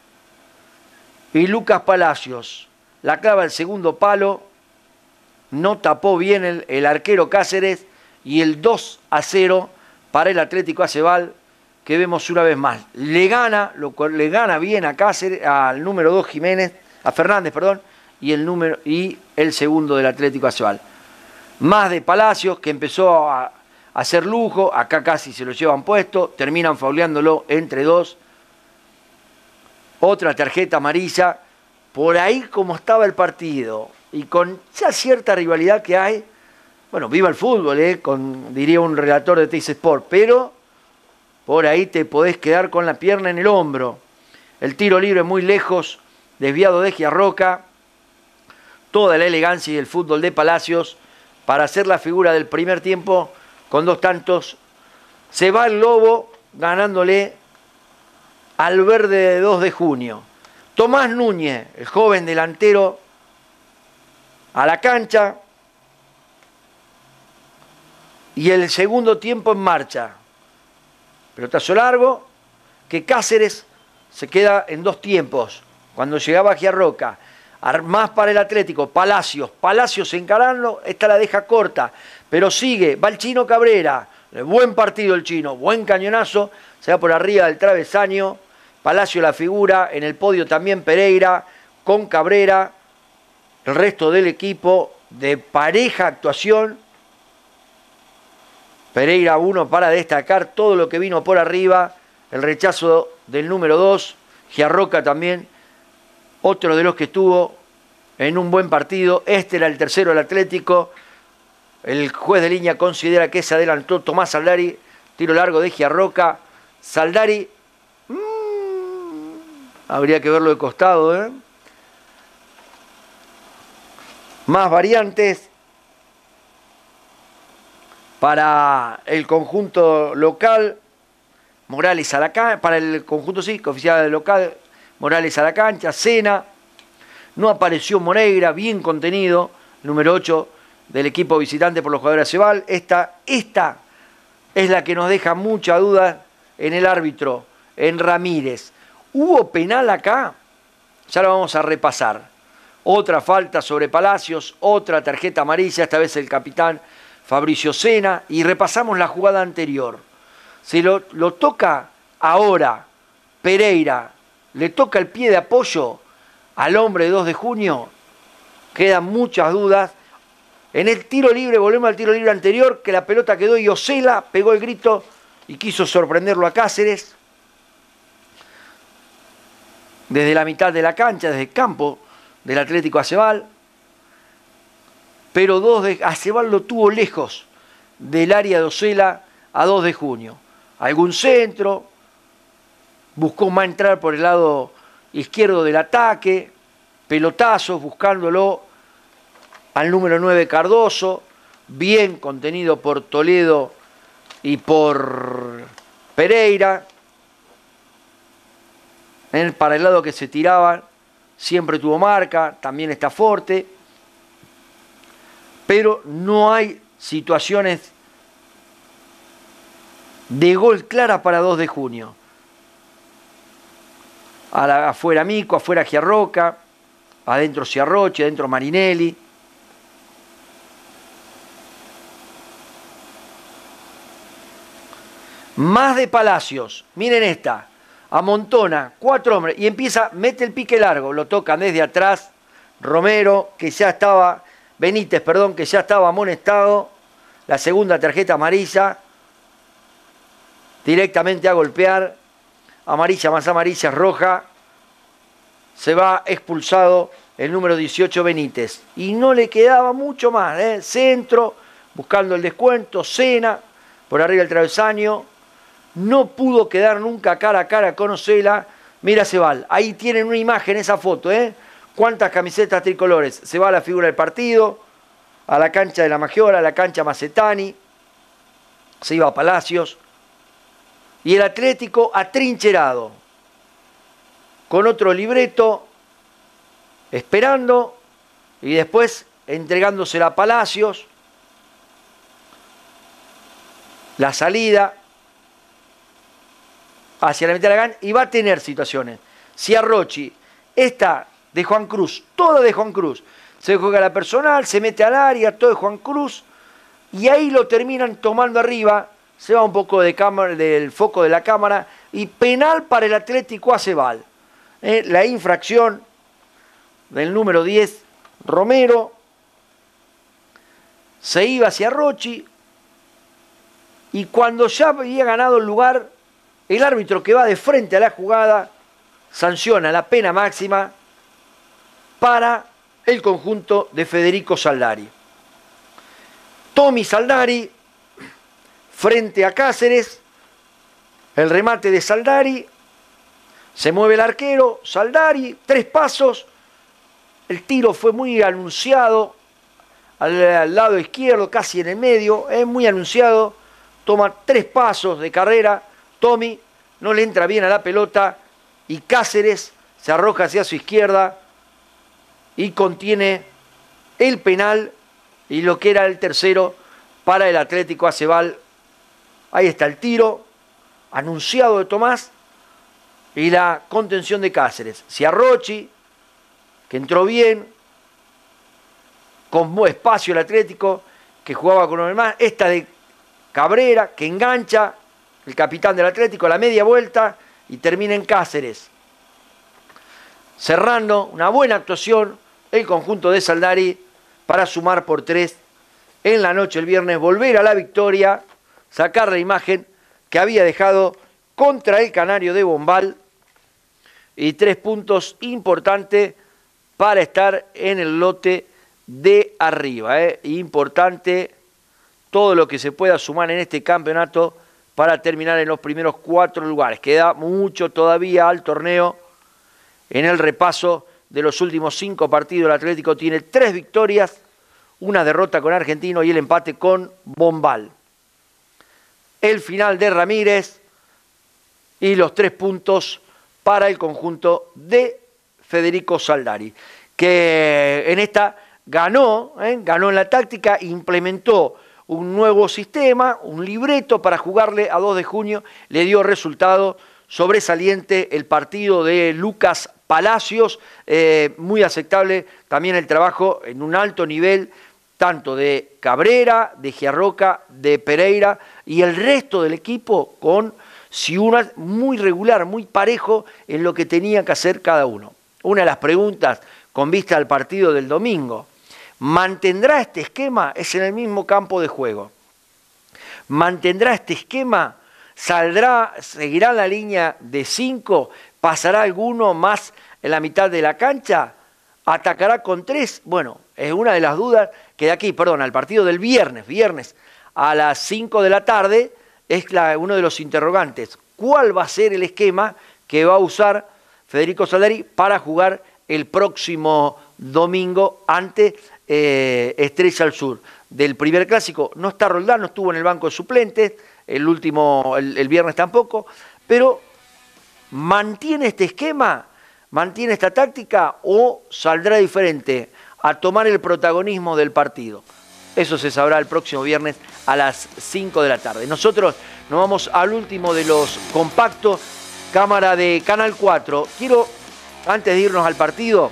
Speaker 1: Y Lucas Palacios la clava el segundo palo. No tapó bien el, el arquero Cáceres. Y el dos a cero para el Atlético Aceval, que vemos una vez más. Le gana, lo, le gana bien a Cáceres, al número dos Jiménez, a Fernández, perdón, y el, número, y el segundo del Atlético Aceval. Más de Palacios, que empezó a, a hacer lujo. Acá casi se lo llevan puesto. Terminan fauleándolo entre dos. Otra tarjeta amarilla. Por ahí como estaba el partido. Y con ya cierta rivalidad que hay. Bueno, viva el fútbol, ¿eh? Con, diría un relator de Teis Sport. Pero por ahí te podés quedar con la pierna en el hombro. El tiro libre muy lejos. Desviado de Giarroca. Toda la elegancia y el fútbol de Palacios para hacer la figura del primer tiempo con dos tantos. Se va el Lobo ganándole al verde de dos de junio. Tomás Núñez, el joven delantero, a la cancha. Y el segundo tiempo en marcha. Pelotazo largo, que Cáceres se queda en dos tiempos. Cuando llegaba Giarroca. Más para el Atlético, Palacios. Palacios encarando, esta la deja corta. Pero sigue, va el Chino Cabrera. Buen partido el Chino, buen cañonazo. Se va por arriba del travesaño. Palacio la figura, en el podio también Pereira, con Cabrera. El resto del equipo de pareja actuación. Pereira uno para destacar todo lo que vino por arriba. El rechazo del número dos. Giarroca también, otro de los que estuvo en un buen partido. Este era el tercero del Atlético. El juez de línea considera que se adelantó Tomás Saldari. Tiro largo de Giarroca. Saldari. Mmm, habría que verlo de costado, ¿eh? Más variantes para el conjunto local. Morales a la cancha. Para el conjunto sí, oficial local. Morales a la cancha. Sena. No apareció Moreira. Bien contenido. Número ocho del equipo visitante por los jugadores de Aceval. Esta, esta es la que nos deja mucha duda en el árbitro, en Ramírez. ¿Hubo penal acá? Ya lo vamos a repasar. Otra falta sobre Palacios, otra tarjeta amarilla, esta vez el capitán Fabricio Sena. Y repasamos la jugada anterior. Se lo, lo toca ahora Pereira, le toca el pie de apoyo al hombre de dos de junio. Quedan muchas dudas. En el tiro libre, volvemos al tiro libre anterior, que la pelota quedó y Osela pegó el grito y quiso sorprenderlo a Cáceres. Desde la mitad de la cancha, desde el campo del Atlético Aceval. Pero dos de, Aceval lo tuvo lejos del área de Osela a dos de junio. Algún centro, buscó más entrar por el lado izquierdo del ataque, pelotazos buscándolo al número nueve Cardoso, bien contenido por Toledo y por Pereira. En el para el lado que se tiraban, siempre tuvo marca, también está Forte, pero no hay situaciones de gol clara para dos de junio. A la, afuera Mico, afuera Giarroca, adentro Ciarroche, adentro Marinelli. Más de Palacios. Miren esta. Amontona, cuatro hombres. Y empieza, mete el pique largo. Lo tocan desde atrás. Romero, que ya estaba... Benítez, perdón, que ya estaba amonestado. La segunda tarjeta amarilla. Directamente a golpear. Amarilla más amarilla, roja. Se va expulsado el número dieciocho Benítez. Y no le quedaba mucho más. ¿eh? Centro, buscando el descuento. Sena, por arriba del travesaño. No pudo quedar nunca cara a cara con Osela. Mira Cebal, ahí tienen una imagen, esa foto. ¿eh? ¿Cuántas camisetas tricolores? Se va a la figura del partido, a la cancha de la Maggiora, a la cancha Macetani. Se iba a Palacios. Y el Atlético atrincherado, con otro libreto, esperando, y después entregándosela a Palacios. La salida hacia la mitad de la cancha, y va a tener situaciones. Si a Rochi, esta de Juan Cruz, todo de Juan Cruz, se juega la personal, se mete al área, todo de Juan Cruz, y ahí lo terminan tomando arriba, se va un poco de cámara, del foco de la cámara, y penal para el Atlético Acebal. Eh, la infracción del número diez, Romero, se iba hacia Rochi, y cuando ya había ganado el lugar, el árbitro que va de frente a la jugada sanciona la pena máxima para el conjunto de Federico Saldari. Tommy Saldari frente a Cáceres, el remate de Saldari, se mueve el arquero, Saldari, tres pasos, el tiro fue muy anunciado al, al lado izquierdo, casi en el medio, es muy anunciado, toma tres pasos de carrera, Tommy no le entra bien a la pelota y Cáceres se arroja hacia su izquierda y contiene el penal y lo que era el tercero para el Atlético Acebal. Ahí está el tiro anunciado de Tomás y la contención de Cáceres. Ciarrochi, que entró bien, con buen espacio el Atlético, que jugaba con uno más. Esta de Cabrera, que engancha, el capitán del Atlético, a la media vuelta y termina en Cáceres. Cerrando, una buena actuación, el conjunto de Saldari para sumar por tres en la noche el viernes, volver a la victoria, sacar la imagen que había dejado contra el Canario de Bombal y tres puntos importantes para estar en el lote de arriba. ¿eh? Importante todo lo que se pueda sumar en este campeonato para terminar en los primeros cuatro lugares. Queda mucho todavía al torneo. En el repaso de los últimos cinco partidos, el Atlético tiene tres victorias, una derrota con Argentino y el empate con Bombal. El final de Ramírez y los tres puntos para el conjunto de Federico Saldari, que en esta ganó, ¿eh? ganó en la táctica, implementó un nuevo sistema, un libreto para jugarle a dos de junio, le dio resultado sobresaliente el partido de Lucas Palacios, eh, muy aceptable también el trabajo en un alto nivel, tanto de Cabrera, de Giarroca, de Pereira y el resto del equipo con Ciuna muy regular, muy parejo en lo que tenía que hacer cada uno. Una de las preguntas con vista al partido del domingo: ¿mantendrá este esquema? Es en el mismo campo de juego. ¿Mantendrá este esquema? ¿Saldrá, seguirá la línea de cinco? ¿Pasará alguno más en la mitad de la cancha? ¿Atacará con tres? Bueno, es una de las dudas que de aquí, perdón, al partido del viernes, viernes a las cinco de la tarde, es la, uno de los interrogantes. ¿Cuál va a ser el esquema que va a usar Federico Saldari para jugar el próximo domingo ante eh, Estrella al Sur? Del primer clásico no está Roldán, no estuvo en el banco de suplentes, el último, el, el viernes tampoco, pero ¿mantiene este esquema? ¿Mantiene esta táctica o saldrá diferente a tomar el protagonismo del partido? Eso se sabrá el próximo viernes a las cinco de la tarde. Nosotros nos vamos al último de los compactos, cámara de Canal cuatro. Quiero, antes de irnos al partido,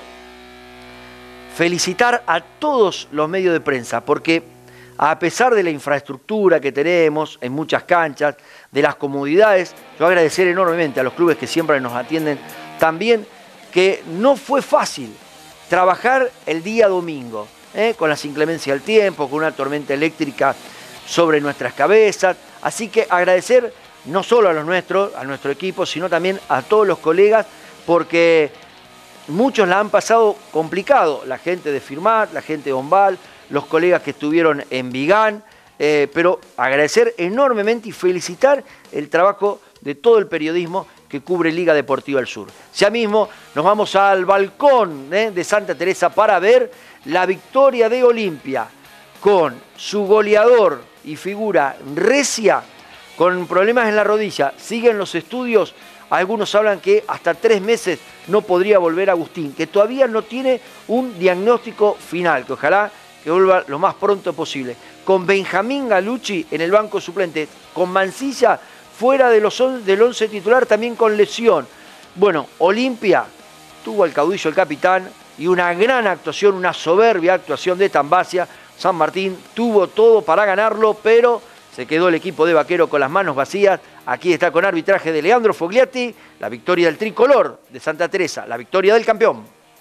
Speaker 1: felicitar a todos los medios de prensa, porque a pesar de la infraestructura que tenemos en muchas canchas, de las comodidades. Yo agradecer enormemente a los clubes que siempre nos atienden también, que no fue fácil trabajar el día domingo, ¿eh? con las inclemencias del tiempo, con una tormenta eléctrica sobre nuestras cabezas. Así que agradecer no solo a los nuestros, a nuestro equipo, sino también a todos los colegas, porque muchos la han pasado complicado. La gente de Firmat, la gente de Bombal, los colegas que estuvieron en Vigán, eh, pero agradecer enormemente y felicitar el trabajo de todo el periodismo que cubre Liga Deportiva del Sur. Ya mismo nos vamos al balcón ¿eh? de Santa Teresa para ver la victoria de Olimpia con su goleador y figura Recia con problemas en la rodilla. Siguen los estudios, algunos hablan que hasta tres meses no podría volver Agustín, que todavía no tiene un diagnóstico final, que ojalá que vuelva lo más pronto posible. Con Benjamín Galucci en el banco suplente, con Mancilla fuera de los on, del once titular también con lesión. Bueno, Olimpia tuvo al caudillo el capitán y una gran actuación, una soberbia actuación de Tambacia. San Martín tuvo todo para ganarlo, pero se quedó el equipo de Vaquero con las manos vacías. Aquí está con arbitraje de Leandro Fogliatti, la victoria del tricolor de Santa Teresa, la victoria del campeón.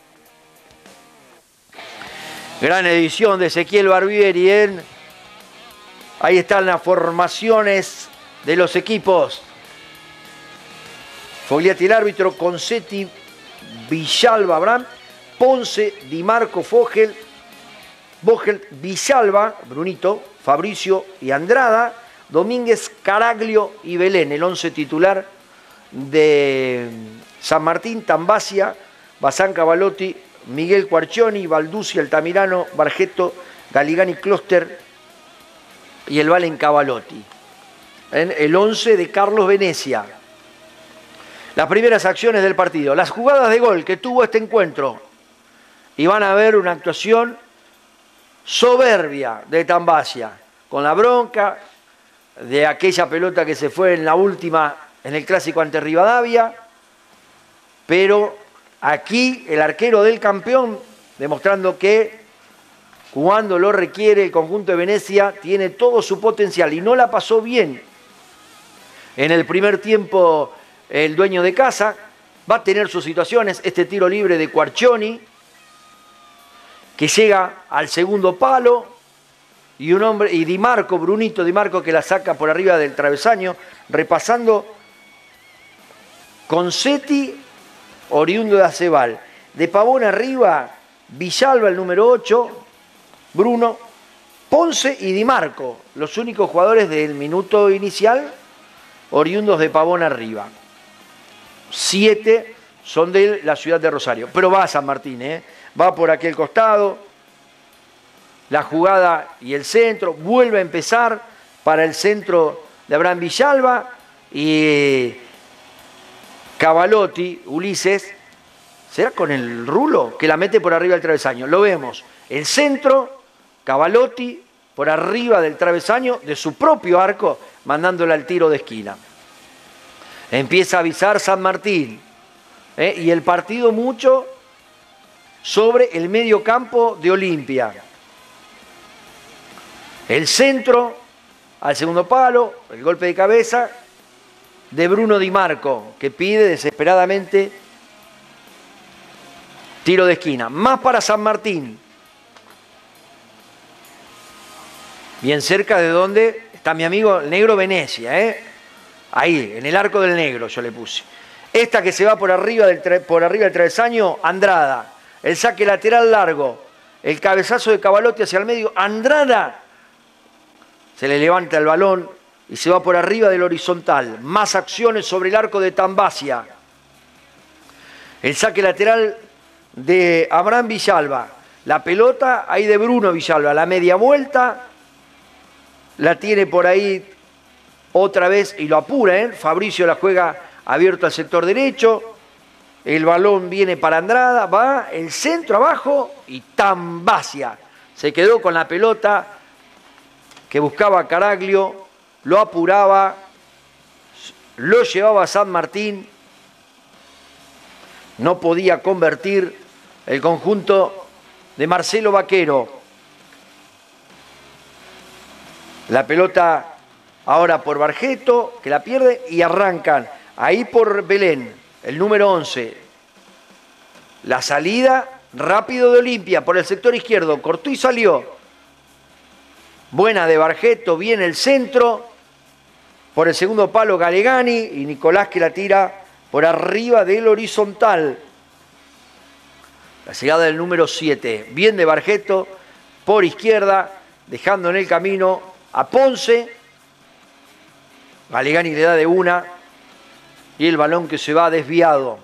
Speaker 1: Gran edición de Ezequiel Barbieri. ¿eh? Ahí están las formaciones de los equipos. Fogliatti el árbitro, Concetti, Villalba, Abraham, Ponce, Di Marco, Fogel, Vogel, Villalba, Brunito, Fabricio y Andrada, Domínguez, Caraglio y Belén, el once titular de San Martín, Tambacia, Bazán Cavalotti, Miguel Cuarcioni, Balducci, Altamirano, Bargetto, Galigani, Closter y el Valen Cavalotti. En el once de Carlos Venecia. Las primeras acciones del partido, las jugadas de gol que tuvo este encuentro. Y van a ver una actuación soberbia de Tambacia, con la bronca de aquella pelota que se fue en la última, en el clásico ante Rivadavia, pero aquí el arquero del campeón, demostrando que cuando lo requiere el conjunto de Venecia, tiene todo su potencial y no la pasó bien. En el primer tiempo, el dueño de casa va a tener sus situaciones, este tiro libre de Cuarcioni, que llega al segundo palo, y un hombre, y Di Marco, Brunito Di Marco, que la saca por arriba del travesaño, repasando Concetti, oriundo de Acebal. De Pavón arriba, Villalba, el número ocho, Bruno, Ponce y Di Marco, los únicos jugadores del minuto inicial, oriundos de Pavón arriba. Siete son de la ciudad de Rosario, pero va a San Martín, ¿eh? Va por aquel costado, la jugada y el centro, vuelve a empezar para el centro de Abraham Villalba y Cavalotti, Ulises, ¿será con el rulo? Que la mete por arriba del travesaño, lo vemos, el centro, Cavalotti por arriba del travesaño de su propio arco, mandándola al tiro de esquina. Empieza a avisar San Martín, ¿eh? Y el partido mucho sobre el medio campo de Olimpia. El centro al segundo palo, el golpe de cabeza de Bruno Di Marco, que pide desesperadamente tiro de esquina. Más para San Martín. Bien cerca de donde está mi amigo el Negro Venecia, ¿eh? Ahí, en el arco del Negro yo le puse. Esta que se va por arriba del, por arriba del travesaño, Andrada. El saque lateral largo, el cabezazo de Cavalotti hacia el medio, Andrada se le levanta el balón y se va por arriba del horizontal. Más acciones sobre el arco de Tambacia. El saque lateral de Abraham Villalba. La pelota ahí de Bruno Villalba. La media vuelta la tiene por ahí otra vez y lo apura, ¿eh? Fabricio la juega abierto al sector derecho. El balón viene para Andrada, va el centro abajo y Tambacia se quedó con la pelota que buscaba Caraglio, lo apuraba, lo llevaba a San Martín, no podía convertir el conjunto de Marcelo Vaquero. La pelota Ahora por Bargeto, que la pierde, y arrancan. Ahí por Belén, el número once. La salida rápido de Olimpia por el sector izquierdo. Cortó y salió. Buena de Bargeto, viene el centro. Por el segundo palo Galegani y Nicolás que la tira por arriba del horizontal. La llegada del número siete. Bien de Bargeto por izquierda, dejando en el camino a Ponce. Galegani le da de una y el balón que se va desviado.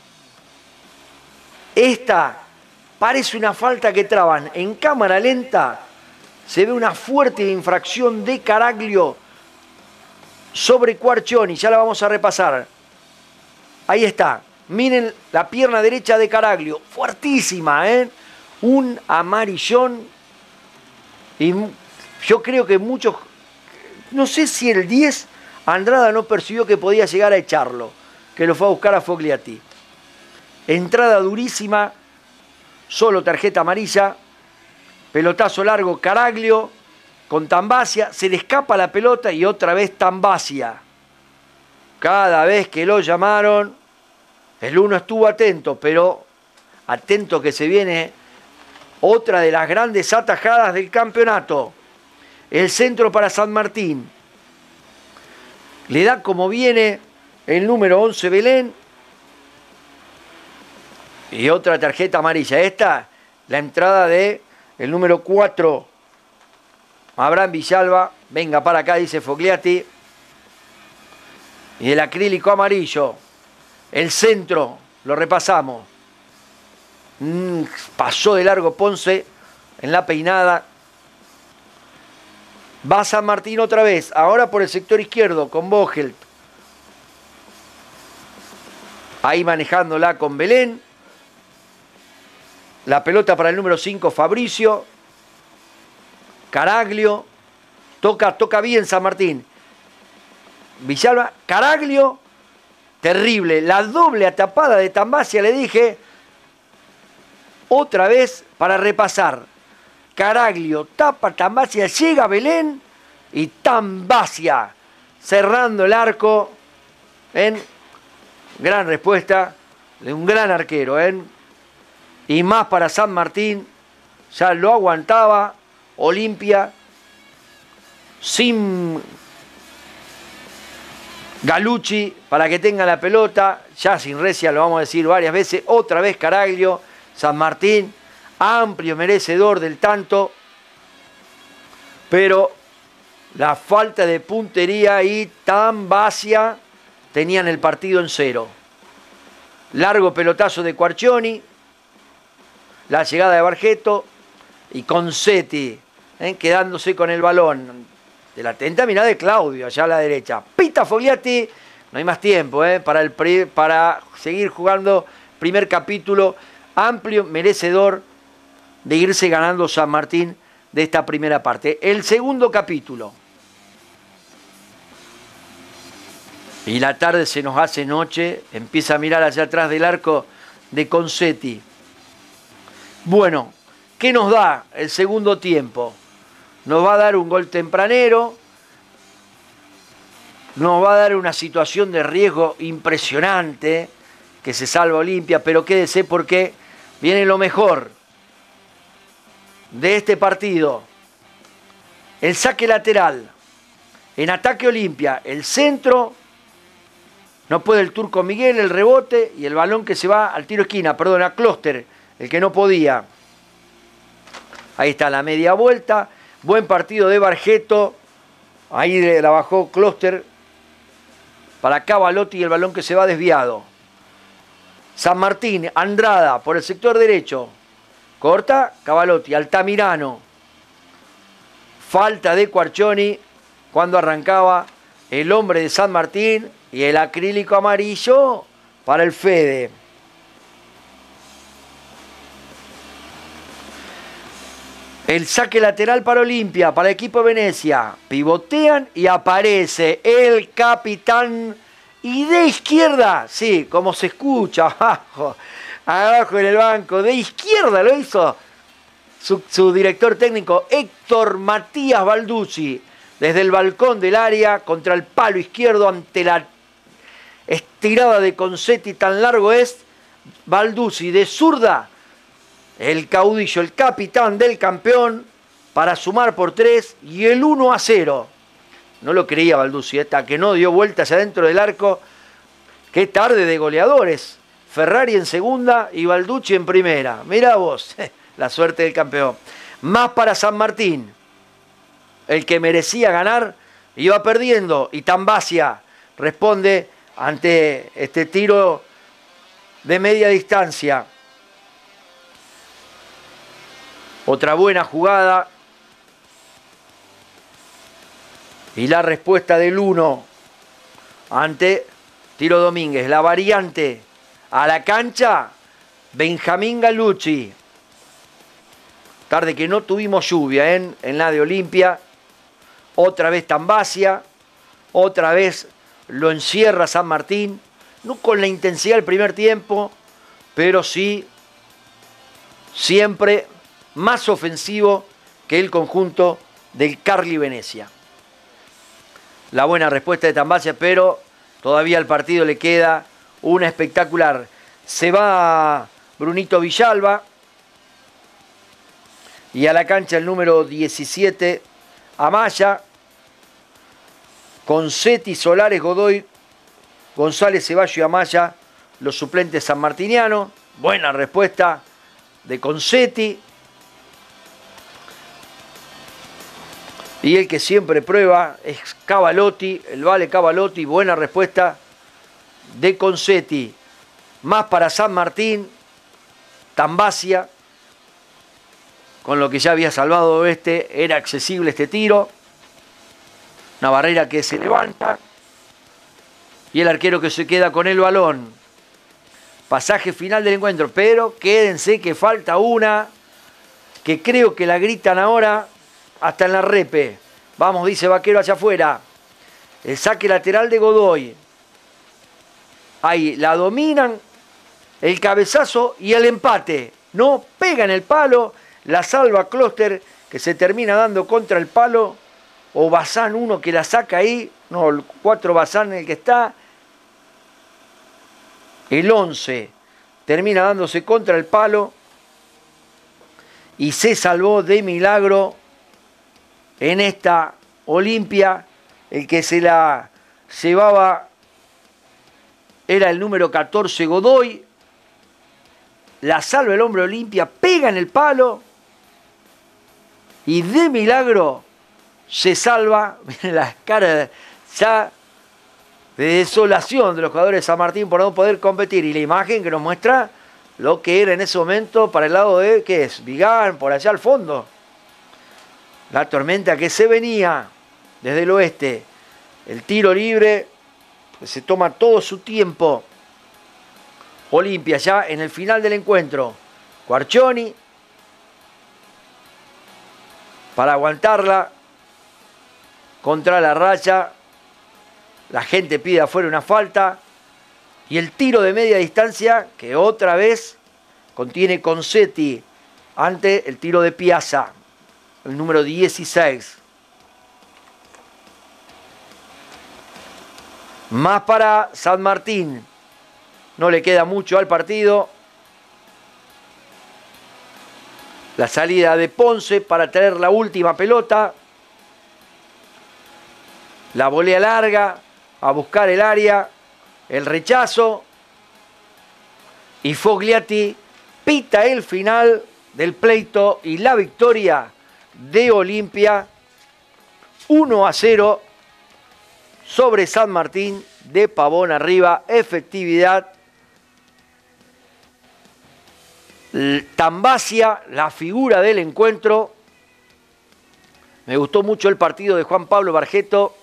Speaker 1: Esta parece una falta que traban. En cámara lenta se ve una fuerte infracción de Caraglio sobre Quarcioni. Ya la vamos a repasar. Ahí está. Miren la pierna derecha de Caraglio. Fuertísima, ¿eh? Un amarillón. Y yo creo que muchos... No sé si el diez Andrada no percibió que podía llegar a echarlo. Que lo fue a buscar a Fogliati. Entrada durísima. Solo tarjeta amarilla. Pelotazo largo Caraglio con Tambacia. Se le escapa la pelota y otra vez Tambacia. Cada vez que lo llamaron, el uno estuvo atento, pero atento que se viene otra de las grandes atajadas del campeonato. El centro para San Martín. Le da como viene el número once Belén. Y otra tarjeta amarilla. Esta, la entrada de el número cuatro, Abraham Villalba. Venga para acá, dice Fogliati. Y el acrílico amarillo. El centro, lo repasamos. Mm, pasó de largo Ponce en la peinada. Va San Martín otra vez. Ahora por el sector izquierdo con Vogelt. Ahí manejándola con Belén. La pelota para el número cinco, Fabricio. Caraglio. Toca, toca bien San Martín. Villalba. Caraglio. Terrible. La doble atapada de Tambacia, le dije. Otra vez para repasar. Caraglio tapa Tambacia. Llega Belén. Y Tambacia cerrando el arco. En gran respuesta de un gran arquero. ¿eh? Y más para San Martín. Ya lo aguantaba Olimpia. Sin Galucci para que tenga la pelota. Ya sin recia, lo vamos a decir varias veces. Otra vez Caraglio. San Martín, amplio merecedor del tanto. Pero la falta de puntería y Tambacia tenían el partido en cero. Largo pelotazo de Quarcioni. La llegada de Bargeto. Y Concetti, ¿eh? quedándose con el balón. De la atenta mirada de Claudio, allá a la derecha. Pita Fogliati. No hay más tiempo ¿eh? para, el pre, para seguir jugando. Primer capítulo. Amplio merecedor de irse ganando San Martín de esta primera parte. El segundo capítulo. Y la tarde se nos hace noche. Empieza a mirar hacia atrás del arco de Concetti. Bueno, ¿qué nos da el segundo tiempo? Nos va a dar un gol tempranero. Nos va a dar una situación de riesgo impresionante. Que se salva Olimpia, pero quédese porque viene lo mejor de este partido. El saque lateral. En ataque Olimpia. El centro. No puede el turco Miguel, el rebote y el balón que se va al tiro esquina. Perdón, a Closter, el que no podía. Ahí está la media vuelta. Buen partido de Bargeto. Ahí la bajó Closter. Para Cavalotti y el balón que se va desviado. San Martín, Andrada por el sector derecho. Corta, Cavalotti, Altamirano. Falta de Quarcioni cuando arrancaba el hombre de San Martín. Y el acrílico amarillo para el Fede. El saque lateral para Olimpia, para el equipo de Venecia. Pivotean y aparece el capitán. Y de izquierda, sí, como se escucha, abajo, abajo en el banco, de izquierda lo hizo su, su director técnico Héctor Matías Balduzzi. desde el balcón del área contra el palo izquierdo ante la estirada de Concetti tan largo es Balduzzi de zurda, el caudillo, el capitán del campeón para sumar por tres y el uno a cero. No lo creía Balduzzi, hasta que no dio vueltas adentro del arco. Qué tarde de goleadores. Ferrari en segunda y Balducci en primera. Mirá vos, la suerte del campeón. Más para San Martín. El que merecía ganar iba perdiendo y Tambasia responde ante este tiro de media distancia. Otra buena jugada. Y la respuesta del uno ante Tiro Domínguez. La variante a la cancha, Benjamín Gallucci. Tarde que no tuvimos lluvia ¿eh? en la de Olimpia. Otra vez Tambasia. Otra vez lo encierra San Martín. No con la intensidad del primer tiempo, pero sí siempre más ofensivo que el conjunto del Carli Venezia. La buena respuesta de Tambasia, pero todavía al partido le queda una espectacular. Se va Brunito Villalba y a la cancha el número diecisiete, Amaya, Concetti, Solares, Godoy, González, Ceballos y Amaya, los suplentes sanmartinianos. Buena respuesta de Concetti. Y el que siempre prueba es Cavalotti, el vale Cavalotti, buena respuesta de Concetti. Más para San Martín, Tambasia, con lo que ya había salvado este, era accesible este tiro. Una barrera que se levanta. Y el arquero que se queda con el balón. Pasaje final del encuentro, pero quédense que falta una, que creo que la gritan ahora. Hasta en la repe. Vamos, dice Vaquero hacia afuera. El saque lateral de Godoy. Ahí la dominan. El cabezazo y el empate. No pega en el palo. La salva Closter, que se termina dando contra el palo. O Bazán, uno que la saca ahí. No, el cuatro Bazán el que está. El once termina dándose contra el palo. Y se salvó de milagro. En esta Olimpia, el que se la llevaba era el número catorce, Godoy. La salva el hombre Olimpia, pega en el palo. Y de milagro se salva. Miren las caras ya de desolación de los jugadores de San Martín por no poder competir. Y la imagen que nos muestra lo que era en ese momento para el lado de, ¿qué es? Vigán, por allá al fondo. La tormenta que se venía desde el oeste. El tiro libre, que se toma todo su tiempo. Olimpia ya en el final del encuentro. Cuarcioni para aguantarla contra la raya. La gente pide afuera una falta. Y el tiro de media distancia que otra vez contiene Concetti ante el tiro de Piazza. El número dieciséis. Más para San Martín. No le queda mucho al partido. La salida de Ponce para traer la última pelota. La volea larga a buscar el área. El rechazo. Y Fogliati pita el final del pleito y la victoria de Olimpia, uno a cero sobre San Martín de Pavón arriba, efectividad. Tambasia, la figura del encuentro. Me gustó mucho el partido de Juan Pablo Bargeto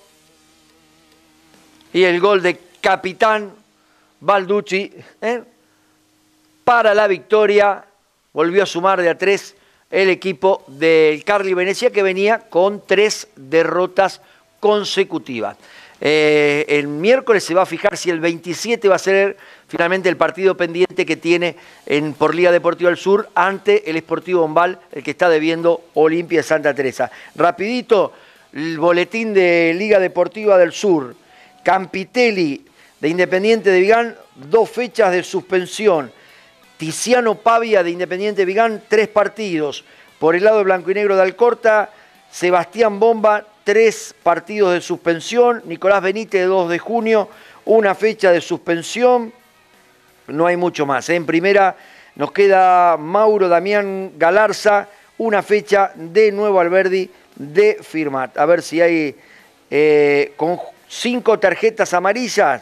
Speaker 1: y el gol de capitán Balducci ¿eh? para la victoria. Volvió a sumar de a tres el equipo del Carli Venezia, que venía con tres derrotas consecutivas. Eh, el miércoles se va a fijar si el veintisiete va a ser finalmente el partido pendiente que tiene en, por Liga Deportiva del Sur ante el Sportivo Bombal, el que está debiendo Olimpia de Santa Teresa. Rapidito, el boletín de Liga Deportiva del Sur. Campitelli de Independiente de Vigán, dos fechas de suspensión. Tiziano Pavia de Independiente Vigán, tres partidos. Por el lado de Blanco y Negro de Alcorta, Sebastián Bomba, tres partidos de suspensión. Nicolás Benítez, dos de junio, una fecha de suspensión. No hay mucho más. En primera nos queda Mauro Damián Galarza, una fecha de Nuevo Alberdi de Firmat. A ver si hay eh, con cinco tarjetas amarillas.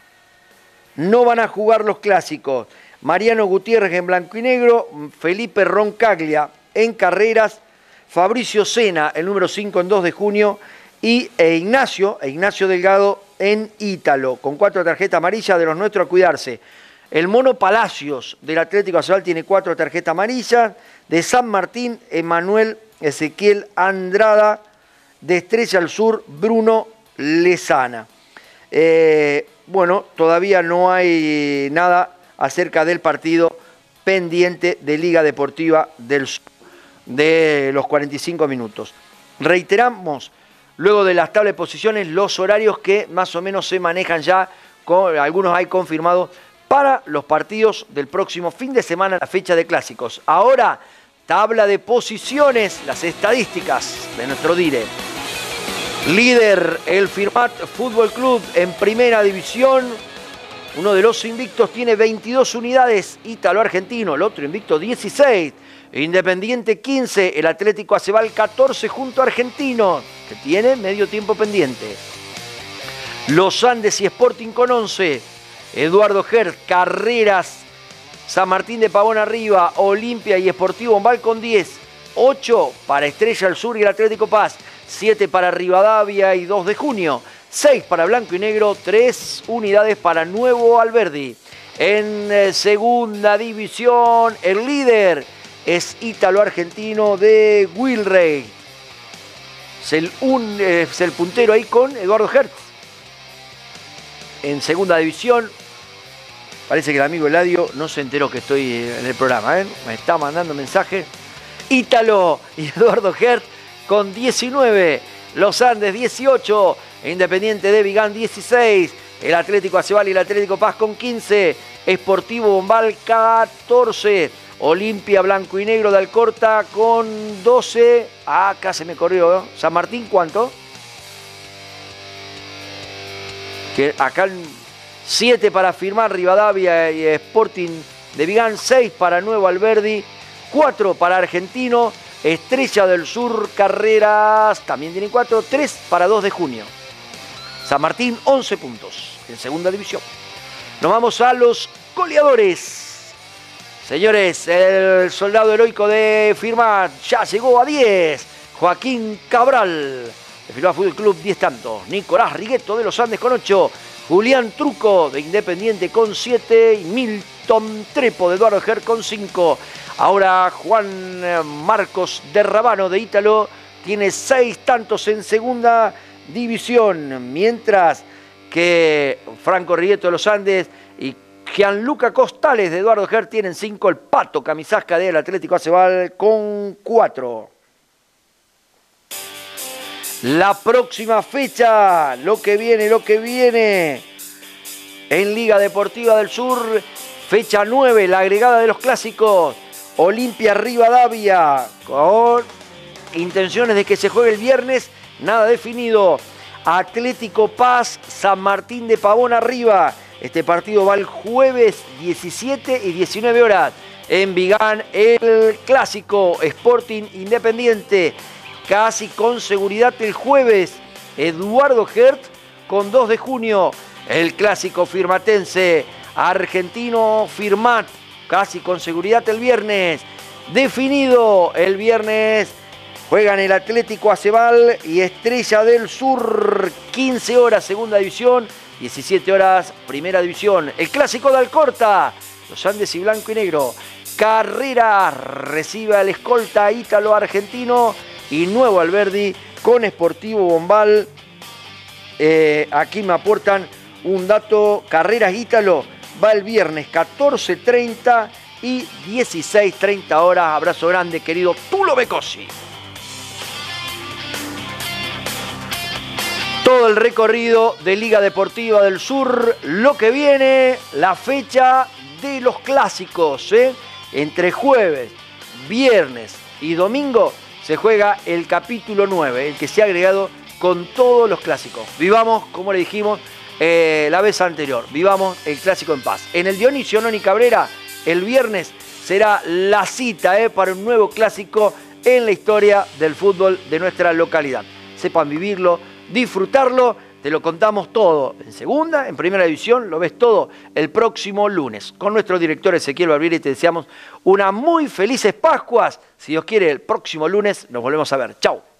Speaker 1: No van a jugar los clásicos. Mariano Gutiérrez en blanco y negro, Felipe Roncaglia en carreras, Fabricio Sena, el número cinco en dos de junio, y e Ignacio, e Ignacio Delgado en Ítalo, con cuatro tarjetas amarillas de los nuestros a cuidarse. El Mono Palacios del Atlético Nacional tiene cuatro tarjetas amarillas. De San Martín, Emanuel Ezequiel Andrada. De Estrella al Sur, Bruno Lezana. Eh, bueno, todavía no hay nada acerca del partido pendiente de Liga Deportiva del Sur de los cuarenta y cinco minutos. Reiteramos, luego de las tablas de posiciones, los horarios que más o menos se manejan ya, con, algunos hay confirmados, para los partidos del próximo fin de semana, la fecha de clásicos. Ahora, tabla de posiciones, las estadísticas de nuestro Dire. Líder, el Firmat Fútbol Club en primera división. Uno de los invictos tiene veintidós unidades, Ítalo Argentino, el otro invicto dieciséis. Independiente quince, el Atlético Acebal catorce junto a Argentino, que tiene medio tiempo pendiente. Los Andes y Sporting con once. Eduardo Hertz, Carreras, San Martín de Pavón arriba, Olimpia y Sportivo Bombal con diez. ocho para Estrella al Sur y el Atlético Paz. siete para Rivadavia y dos de junio. seis para Blanco y Negro, tres unidades para Nuevo Alberdi. En eh, segunda división, el líder es Ítalo Argentino de Wilrey. Es el, un, eh, es el puntero ahí con Eduardo Hertz. En segunda división, parece que el amigo Eladio no se enteró que estoy en el programa, ¿eh? Me está mandando mensaje. Ítalo y Eduardo Hertz con diecinueve. Los Andes dieciocho. Independiente de Vigán dieciséis. El Atlético Acebal y el Atlético Paz con quince. Sportivo Bombal catorce. Olimpia Blanco y Negro de Alcorta con doce. Ah, acá se me corrió. ¿eh? San Martín, ¿cuánto? Que acá siete para Firmat, Rivadavia y Sporting de Vigán. seis para Nuevo Alberdi. cuatro para Argentino. Estrella del Sur, Carreras, también tienen cuatro. tres para dos de junio. San Martín, once puntos en segunda división. Nos vamos a los goleadores. Señores, el soldado heroico de Firmat ya llegó a diez. Joaquín Cabral, de Firmat Fútbol Club, diez tantos. Nicolás Rigueto de los Andes con ocho. Julián Truco de Independiente con siete. Y Milton Trepo de Eduardo Hertz con cinco. Ahora Juan Marcos de Rabano de Ítalo tiene seis tantos en segunda división. Mientras que Franco Rigueto de los Andes y Gianluca Costales de Eduardo Hertz tienen cinco. El Pato Camisasca del Atlético Acebal con cuatro. La próxima fecha, lo que viene, lo que viene en Liga Deportiva del Sur, fecha nueve, la agregada de los clásicos. Olimpia Rivadavia, con intenciones de que se juegue el viernes, nada definido. Atlético Paz, San Martín de Pavón arriba. Este partido va el jueves diecisiete y diecinueve horas. En Vigán, el clásico Sporting Independiente. Casi con seguridad el jueves. Eduardo Hertz con dos de junio. El clásico firmatense. Argentino Firmat. Casi con seguridad el viernes. Definido el viernes. Juegan el Atlético Acebal y Estrella del Sur. quince horas segunda división. diecisiete horas primera división. El clásico de Alcorta. Los Andes y Blanco y Negro. Carreras recibe al escolta Ítalo Argentino. Y Nuevo Alberdi con Sportivo Bombal. Eh, aquí me aportan un dato. Carreras Ítalo va el viernes catorce treinta y dieciséis treinta horas. Abrazo grande, querido Tulo Becosi. todo el recorrido de Liga Deportiva del Sur. Lo que viene, la fecha de los clásicos, ¿eh? Entre jueves, viernes y domingo se juega el capítulo nueve, el que se ha agregado con todos los clásicos. Vivamos, como le dijimos eh, la vez anterior, vivamos el clásico en paz. En el Dionisio Noni Cabrera, el viernes será la cita eh, para un nuevo clásico en la historia del fútbol de nuestra localidad. Sepan vivirlo, disfrutarlo, te lo contamos todo en segunda, en primera división, lo ves todo el próximo lunes. Con nuestro director Ezequiel Barbieri te deseamos una muy felices Pascuas. Si Dios quiere, el próximo lunes nos volvemos a ver. Chau.